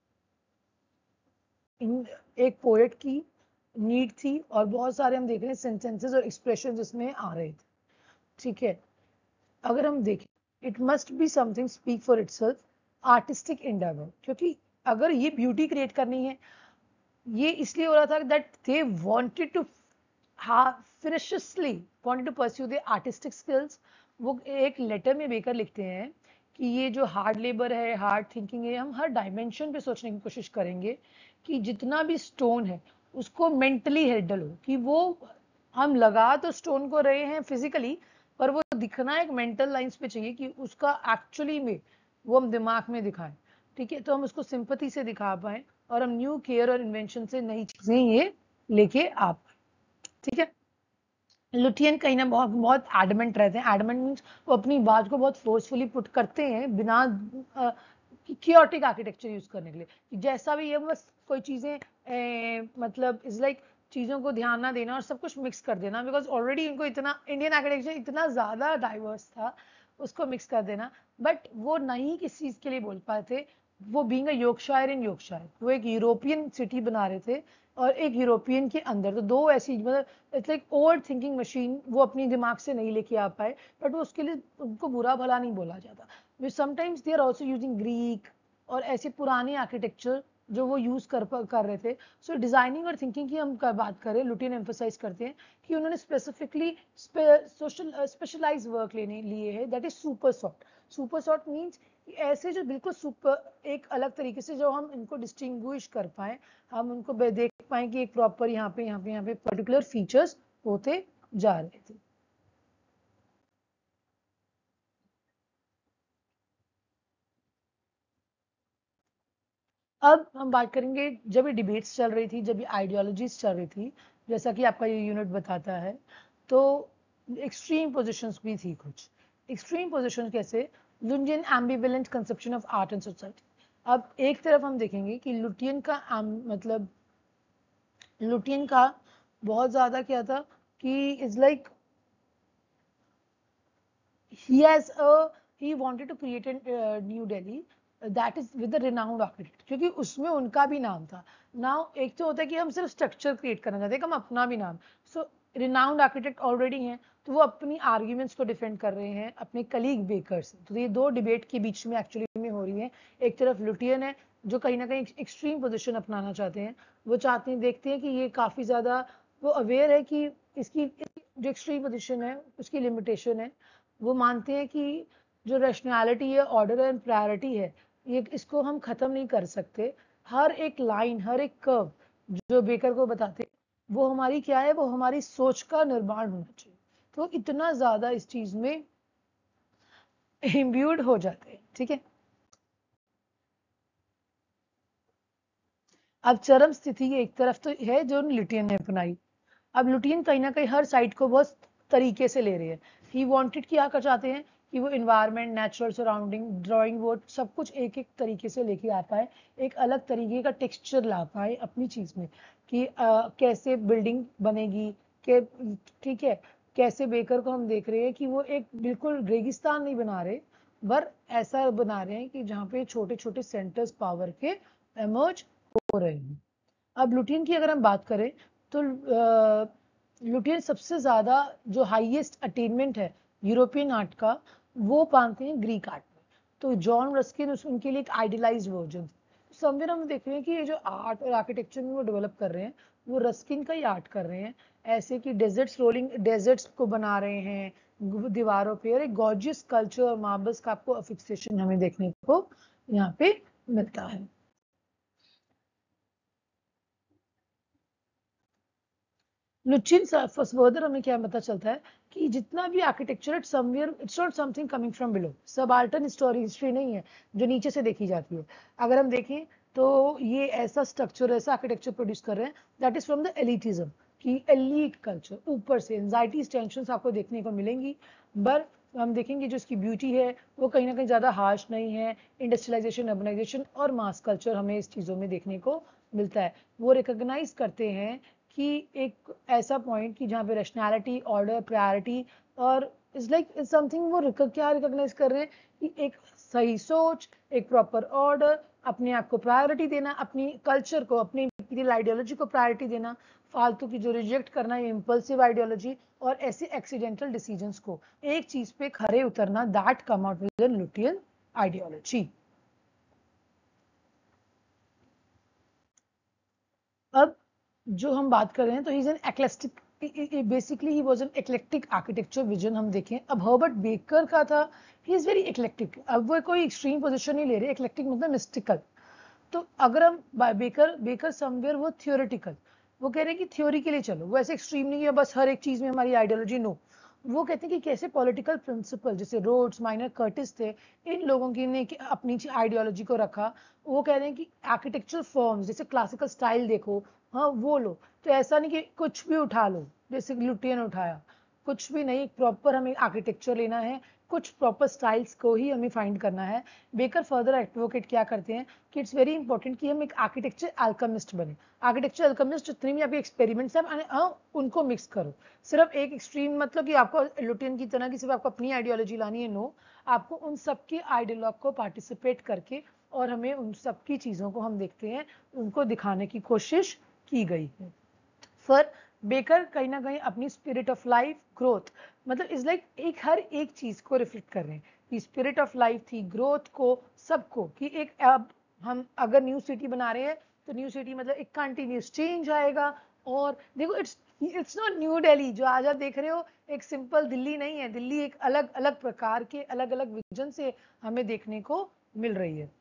इन एक पोएट की नीड थी, और बहुत सारे हम देख रहे हैं सेंटेंसेस और एक्सप्रेशन जिसमें आ रहे थे। ठीक है, अगर हम देखें it must be something speak for itself, artistic endeavour. क्योंकि अगर ये ब्यूटी क्रिएट करनी है, ये इसलिए हो रहा था that they wanted to ferociously wanted to pursue their artistic skills। वो एक लेटर में बेकर लिखते हैं कि ये जो हार्ड लेबर है, हार्ड थिंकिंग है, हम हर डायमेंशन पे सोचने की कोशिश करेंगे कि जितना भी स्टोन है उसको मेंटली हैंडल हो, कि वो हम लगा तो स्टोन को रहे हैं फिजिकली, पर वो दिखना एक मेंटल लाइंस पे चाहिए कि उसका एक्चुअली में वो हम दिमाग में दिखाएं। ठीक है, तो हम उसको सिंपथी से दिखा पाए और हम न्यू केयर और इन्वेंशन से नई चीजें ये लेके आ पाए। ठीक है, लुटियन कहीं ना बहुत बहुत एडमेंट रहते हैं। एडमेंट मीन्स वो अपनी बात को बहुत फोर्सफुली पुट करते हैं बिना कियोटिक आर्किटेक्चर यूज करने के लिए, कि जैसा भी ये बस कोई चीजें ए, मतलब इज लाइक like, चीजों को ध्यान ना देना और सब कुछ मिक्स कर देना, बिकॉज ऑलरेडी इनको इतना इंडियन आर्किटेक्चर इतना ज्यादा डाइवर्स था, उसको मिक्स कर देना। बट वो नहीं किस चीज के लिए बोल पाए थे। वो being a Yorkshire in Yorkshire, वो एक यूरोपियन सिटी बना रहे थे और एक यूरोपियन के अंदर, तो दो ऐसी मतलब it's like over thinking machine वो अपनी दिमाग से नहीं लेके आ पाए। बट वो उसके लिए उनको बुरा भला नहीं बोला जाता। Sometimes they are also using Greek और ऐसे पुराने आर्किटेक्चर जो वो यूज कर कर रहे थे। सो डिजाइनिंग और थिंकिंग की हम बात करें, लुटियन एम्फोसाइज करते हैं कि उन्होंने स्पेसिफिकली सोशल स्पेशलाइज वर्क लेने लिए है, that is super sort. Super sort means ऐसे जो बिल्कुल सुपर एक अलग तरीके से जो हम इनको डिस्टिंग्विश कर पाए, हम उनको देख पाए कि एक प्रॉपर यहाँ पे यहाँ पे यहाँ पे पर्टिकुलर फीचर्स होते जा रहे थे। अब हम बात करेंगे, जब ये डिबेट्स चल रही थी, जब ये आइडियोलॉजीज चल रही थी, जैसा कि आपका ये यूनिट बताता है, तो एक्सट्रीम पोजिशंस भी थी कुछ। एक्सट्रीम पोजिशन कैसे? Lutyens ambivalent conception of art and society. अब एक तरफ हम देखेंगे कि लुटियन का मतलब लुटियन का बहुत ज्यादा क्या था कि is like he has a he wanted to create a uh, New Delhi uh, that is with a renowned architect, क्योंकि उसमें उनका भी नाम था। नाउ एक तो होता है कि हम सिर्फ स्ट्रक्चर क्रिएट करना चाहते हैं, हम अपना भी नाम, सो रिनाउंड आर्किटेक्ट ऑलरेडी हैं, तो वो अपनी आर्ग्यूमेंट्स को डिफेंड कर रहे हैं अपने कलीग बेकर से। तो ये दो डिबेट के बीच में एक्चुअली में हो रही है। एक तरफ लुटियन है जो कहीं ना कहीं एक्सट्रीम पोजिशन अपनाना चाहते हैं, वो चाहते हैं, देखते हैं कि ये काफी ज्यादा, वो अवेयर है कि इसकी जो एक्सट्रीम पोजिशन है उसकी लिमिटेशन है। वो मानते हैं कि जो रैशनैलिटी है, ऑर्डर एंड प्रायोरिटी है, ये इसको हम खत्म नहीं कर सकते। हर एक लाइन, हर एक कर्व जो बेकर को बताते वो हमारी क्या है, वो हमारी सोच का निर्माण होना चाहिए। तो इतना ज्यादा इस चीज में इम्ब्यूड हो जाते हैं। ठीक है, अब चरम स्थिति एक तरफ तो है जो लुटियन ने अपनाई। अब लुटियन कहीं ना कहीं हर साइड को बहुत तरीके से ले रहे हैं। ही वांटेड क्या कर चाहते हैं कि वो environment, natural surrounding, drawing board, सब कुछ एक एक तरीके से लेके आ पाए, एक अलग तरीके का टेक्सचर ला पाए अपनी चीज में कि आ, कैसे बिल्डिंग बनेगी, के ठीक है, कैसे बेकर को हम देख रहे हैं कि वो एक बिल्कुल रेगिस्तान नहीं बना रहे, पर ऐसा बना रहे हैं कि जहाँ पे छोटे छोटे सेंटर्स पावर के एमर्ज हो रहे हैं। अब लुटियन की अगर हम बात करें तो लुटियन सबसे ज्यादा जो हाईएस्ट अटेनमेंट है यूरोपियन आर्ट का, वो पाते हैं ग्रीक आर्ट में। तो जॉन रस्किन उनके लिए एक आइडियलाइज्ड वर्जन। समवेयर हम देख रहे हैं कि ये जो आर्ट और आर्किटेक्चर में वो डेवलप कर रहे हैं, वो रस्किन का ही आर्ट कर रहे हैं। ऐसे कि डेजर्ट्स, रोलिंग डेजर्ट्स को बना रहे हैं दीवारों पे, और एक गॉर्जियस कल्चर और मार्बल्स का आपको अफिक्सेशन हमें देखने को यहाँ पे मिलता है। लुचिन फर्दर हमें क्या पता चलता है कि जितना भी architecture it somewhere it's not something coming from below. Subaltern story history नहीं है जो नीचे से देखी जाती है। अगर हम देखें तो ये ऐसा स्ट्रक्चर, ऐसा आर्किटेक्चर प्रोड्यूस कर रहे हैं that is from the elitism, की एलीट कल्चर। ऊपर से एंजाइटीज, टेंशन आपको देखने को मिलेंगी, पर हम देखेंगे जो इसकी ब्यूटी है वो कहीं ना कहीं ज्यादा हार्श नहीं है। इंडस्ट्रियलाइजेशन, अर्बनाइजेशन और मास कल्चर हमें इस चीजों में देखने को मिलता है। वो रिकॉग्नाइज करते हैं कि एक ऐसा पॉइंट कि जहाँ पे रैशनैलिटी, ऑर्डर, प्रायोरिटी और इट्स लाइक इट्स समथिंग, वो क्या रिकॉग्नाइज कर रहे हैं कि एक सही सोच, एक प्रॉपर ऑर्डर, अपने आप को प्रायोरिटी देना, अपनी कल्चर को, अपनी आइडियोलॉजी को प्रायोरिटी देना, फालतू की जो रिजेक्ट करना, इम्पल्सिव आइडियोलॉजी और ऐसे एक्सीडेंटल डिसीजंस को एक चीज पे खड़े उतरना, that come out with Lutyens ideology. अब जो हम बात कर रहे हैं तो he is an eclectic, basically he was an eclectic architecture vision. हम देखें अब हर्बर्ट बेकर का था, ही इज वेरी एक्लेक्टिक। अब वो कोई एक्सट्रीम पोजीशन नहीं ले रहे, एक्लेक्टिक मतलब मिस्टिकल। तो अगर हम बेकर बेकर समवेयर वो थियोरेटिकल, वो कह रहे हैं कि थ्योरी के लिए चलो, वो ऐसे एक्सट्रीम नहीं है बस हर एक चीज में हमारी आइडियोलॉजी, नो। वो कहते हैं कि कैसे पॉलिटिकल प्रिंसिपल, जैसे रोड्स, माइनर कर्टिस थे, इन लोगों की ने अपनी आइडियोलॉजी को रखा। वो कह रहे हैं कि आर्किटेक्चरल फॉर्म्स, जैसे क्लासिकल स्टाइल देखो, हाँ वो लो, तो ऐसा नहीं कि कुछ भी उठा लो जैसे लुटियन उठाया, कुछ भी नहीं, प्रॉपर हमें आर्किटेक्चर लेना है, कुछ प्रॉपर स्टाइल्स को ही हमें फाइंड करना है। बेकर फर्दर एडवोकेट क्या करते हैं कि इट्स वेरी इंपॉर्टेंट कि हम एक आर्किटेक्चर अल्केमिस्ट बने। आर्किटेक्चर अल्केमिस्ट जितने भी आपके एक्सपेरिमेंट्स हैं उनको मिक्स करो। सिर्फ एक एक्सट्रीम मतलब कि आपको लुटियन की तरह की सिर्फ आपको अपनी आइडियोलॉजी लानी है, नो। आपको उन सबके आइडियोलॉग को पार्टिसिपेट करके और हमें उन सबकी चीजों को हम देखते हैं, उनको दिखाने की कोशिश की गई है। फिर बेकर कहीं ना कहीं अपनी स्पिरिट ऑफ लाइफ, ग्रोथ, मतलब इज लाइक एक हर एक चीज को रिफ्लेक्ट कर रहे हैं कि स्पिरिट ऑफ लाइफ थी, ग्रोथ को, सबको, कि एक अब हम अगर न्यू सिटी बना रहे हैं तो न्यू सिटी मतलब एक कंटिन्यूस चेंज आएगा। और देखो it's it's not New Delhi जो आज आप देख रहे हो, एक सिंपल दिल्ली नहीं है। दिल्ली एक अलग अलग प्रकार के अलग अलग विजन से हमें देखने को मिल रही है।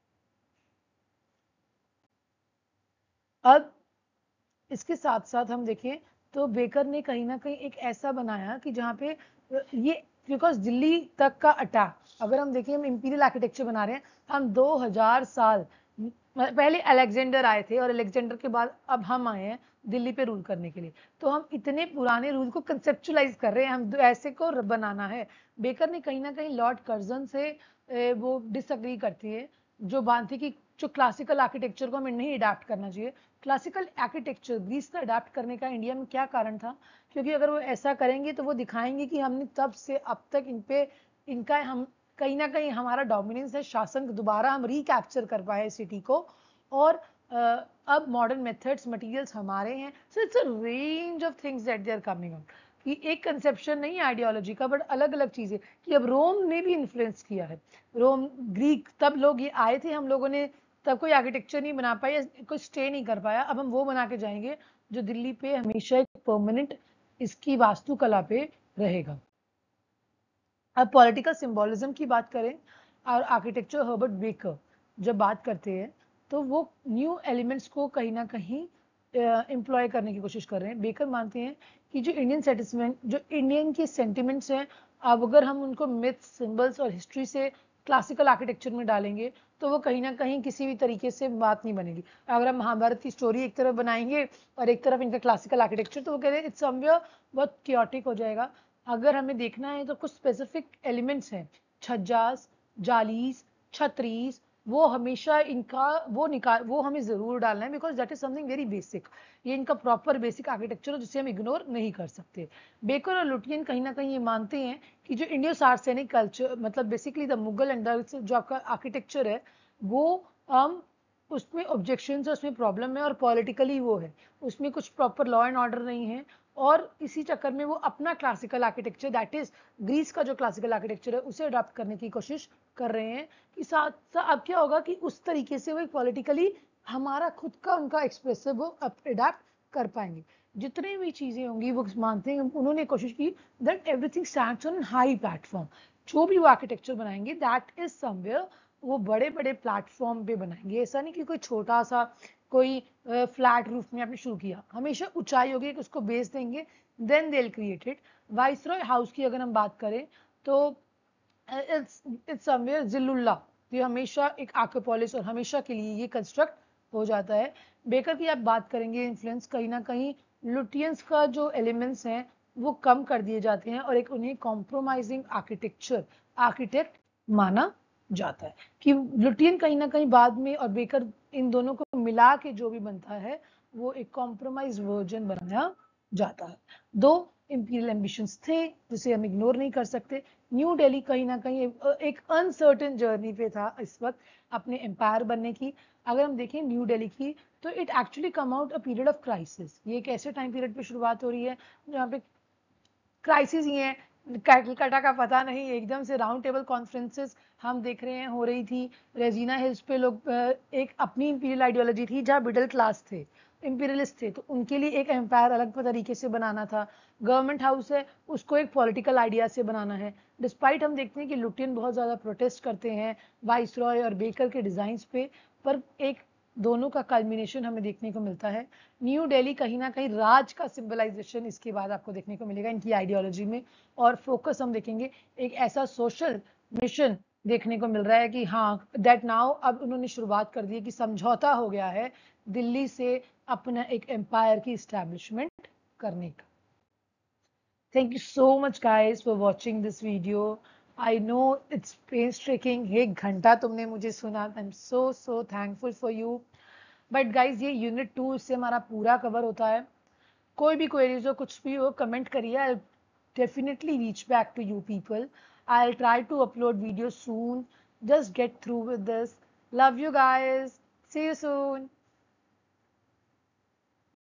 अब इसके साथ साथ हम देखें तो बेकर ने कहीं ना कहीं एक ऐसा बनाया कि जहाँ पे ये, बिकॉज दिल्ली तक का अटैक, अगर हम देखें हम इंपीरियल आर्किटेक्चर बना रहे हैं, हम दो हज़ार साल पहले अलेक्जेंडर आए थे और अलेक्जेंडर के बाद अब हम आए हैं दिल्ली पे रूल करने के लिए। तो हम इतने पुराने रूल को कंसेप्चुलाइज कर रहे हैं, हम ऐसे को बनाना है। बेकर ने कहीं ना कहीं लॉर्ड कर्जन से वो डिसअग्री करती है, जो मानती कि जो क्लासिकल आर्किटेक्चर को हमें नहीं अडाप्ट करना चाहिए। क्लासिकल आर्किटेक्चर ग्रीस का अडाप्ट करने का इंडिया में क्या कारण था? क्योंकि अगर वो ऐसा करेंगे तो वो दिखाएंगे कि हमने तब से अब तक इन पे इनका हम कहीं ना कहीं हमारा डोमिनेंस है, शासन दोबारा हम रिकैप्चर कर पाए सिटी को। और uh, अब मॉडर्न मेथड्स मटेरियल्स हमारे हैं। So it's a range of things that they are coming out, कि एक कंसेप्शन नहीं आइडियोलॉजी का, बट अलग अलग चीजें, कि अब रोम ने भी इन्फ्लुएंस किया है। रोम ग्रीक तब लोग ये आए थे, हम लोगों ने तब कोई आर्किटेक्चर नहीं बना पाया, कोई स्टे नहीं कर पाया, अब हम वो बना के जाएंगे जो दिल्ली पे हमेशा एक परमानेंट इसकी वास्तुकला पे रहेगा। अब पॉलिटिकल सिंबोलिज्म की बात करें और आर्किटेक्चर हर्बर्ट बेकर जब बात करते हैं तो वो न्यू एलिमेंट्स को कहीं ना कहीं एम्प्लॉय करने की कोशिश कर रहे हैं। बेकर मानते हैं कि जो इंडियन सेटिस्मेंट जो इंडियन के सेंटिमेंट्स हैं, अब अगर हम उनको मिथ्स, सिंबल्स और हिस्ट्री से क्लासिकल आर्किटेक्चर में डालेंगे तो वो कहीं ना कहीं किसी भी तरीके से बात नहीं बनेगी। अगर हम महाभारत की स्टोरी एक तरफ बनाएंगे और एक तरफ इनका क्लासिकल आर्किटेक्चर, तो वो कह रहे हैं इट्स समवेयर बहुत क्योटिक हो जाएगा। अगर हमें देखना है तो कुछ स्पेसिफिक एलिमेंट्स हैं, छज्जास, जालीस, छतरीस, वो हमेशा इनका वो निकाल वो हमें जरूर डालना है, because that is something very basic. ये इनका प्रॉपर बेसिक आर्किटेक्चर है जिसे हम इग्नोर नहीं कर सकते। बेकर और लुटियन कहीं ना कहीं ये मानते हैं कि जो इंडियो सार्सेनिक कल्चर मतलब बेसिकली द मुगल एंड जो आपका आर्किटेक्चर है वो हम उसमें ऑब्जेक्शन है, उसमें प्रॉब्लम है और पॉलिटिकली वो है, उसमें कुछ प्रॉपर लॉ एंड ऑर्डर नहीं है। और इसी चक्कर में वो अपना classical architecture that is Greece का जो क्लासिकल आर्किटेक्चर है उसे अडॉप्ट करने की कोशिश कर रहे हैं। कि साथ साथ अब क्या होगा कि उस तरीके से वो पॉलिटिकली हमारा खुद का उनका एक्सप्रेसिव वो अडॉप्ट कर पाएंगे। जितने भी चीजें होंगी वो मानते हैं, उन्होंने कोशिश की that everything stands on high platform. जो भी वो आर्किटेक्चर बनाएंगे दैट इज समवेयर वो बड़े बड़े प्लेटफॉर्म पे बनाएंगे। ऐसा नहीं कि कोई छोटा सा कोई फ्लैट रूफ में आपने शुरू किया, हमेशा ऊंचाई होगी, उसको बेस देंगे, then they will create it. Viceroy house की अगर हम बात करें तो इट्स इट्स समवेयर जिल्लुल्ला, ये हमेशा एक आक्रोपोलिस और हमेशा के लिए ये कंस्ट्रक्ट हो जाता है। बेकर की आप बात करेंगे इन्फ्लुएंस कहीं ना कहीं लुटियंस का जो एलिमेंट्स हैं वो कम कर दिए जाते हैं और एक उन्हें कॉम्प्रोमाइजिंग आर्किटेक्चर आर्किटेक्ट माना जाता है। कि लुटियन कहीं ना कहीं बाद में और बेकर इन दोनों को मिला के जो भी बनता है वो एक कॉम्प्रोमाइज वर्जन बनाया जाता है। दो इंपीरियल एम्बिशंस थे जिसे हम इग्नोर नहीं कर सकते। न्यू दिल्ली कहीं ना कहीं एक अनसर्टेन जर्नी पे था इस वक्त अपने एम्पायर बनने की। अगर हम देखें न्यू दिल्ली की तो it actually come out a period of crisis. ये एक ऐसे टाइम पीरियड पे शुरुआत हो रही है जहाँ पे क्राइसिस ही है, कैलकाटा का पता नहीं, एकदम से राउंड टेबल कॉन्फ्रेंसेस हम देख रहे हैं हो रही थी। रेजिना हिल्स पे लोग एक अपनी इंपीरियल आइडियोलॉजी थी जहाँ मिडिल क्लास थे, इंपीरियलिस्ट थे, तो उनके लिए एक एम्पायर अलग तरीके से बनाना था। गवर्नमेंट हाउस है उसको एक पॉलिटिकल आइडिया से बनाना है। डिस्पाइट हम देखते हैं कि लुटियन बहुत ज़्यादा प्रोटेस्ट करते हैं वाइसरॉय और बेकर के डिज़ाइंस पे, पर एक दोनों का कल्मिनेशन हमें देखने को मिलता है। न्यू दिल्ली कहीं ना कहीं राज का सिंबलाइजेशन इसके बाद आपको देखने को मिलेगा इनकी आइडियोलॉजी में। और फोकस हम देखेंगे एक ऐसा सोशल मिशन देखने को मिल रहा है कि हाँ दैट नाउ अब उन्होंने शुरुआत कर दी है कि समझौता हो गया है दिल्ली से अपना एक एम्पायर की इस्टेब्लिशमेंट करने का। Thank you so much guys for watching this video. I know it's painstaking, एक घंटा तुमने मुझे सुना, I'm so so thankful for you. But guys ये यूनिट टू इससे हमारा पूरा कवर होता है। कोई भी क्वेरीज हो कुछ भी हो कमेंट करिए, I'll definitely reach back to you people. I'll try to upload videos soon. Just get through with this. Love you guys. See you soon.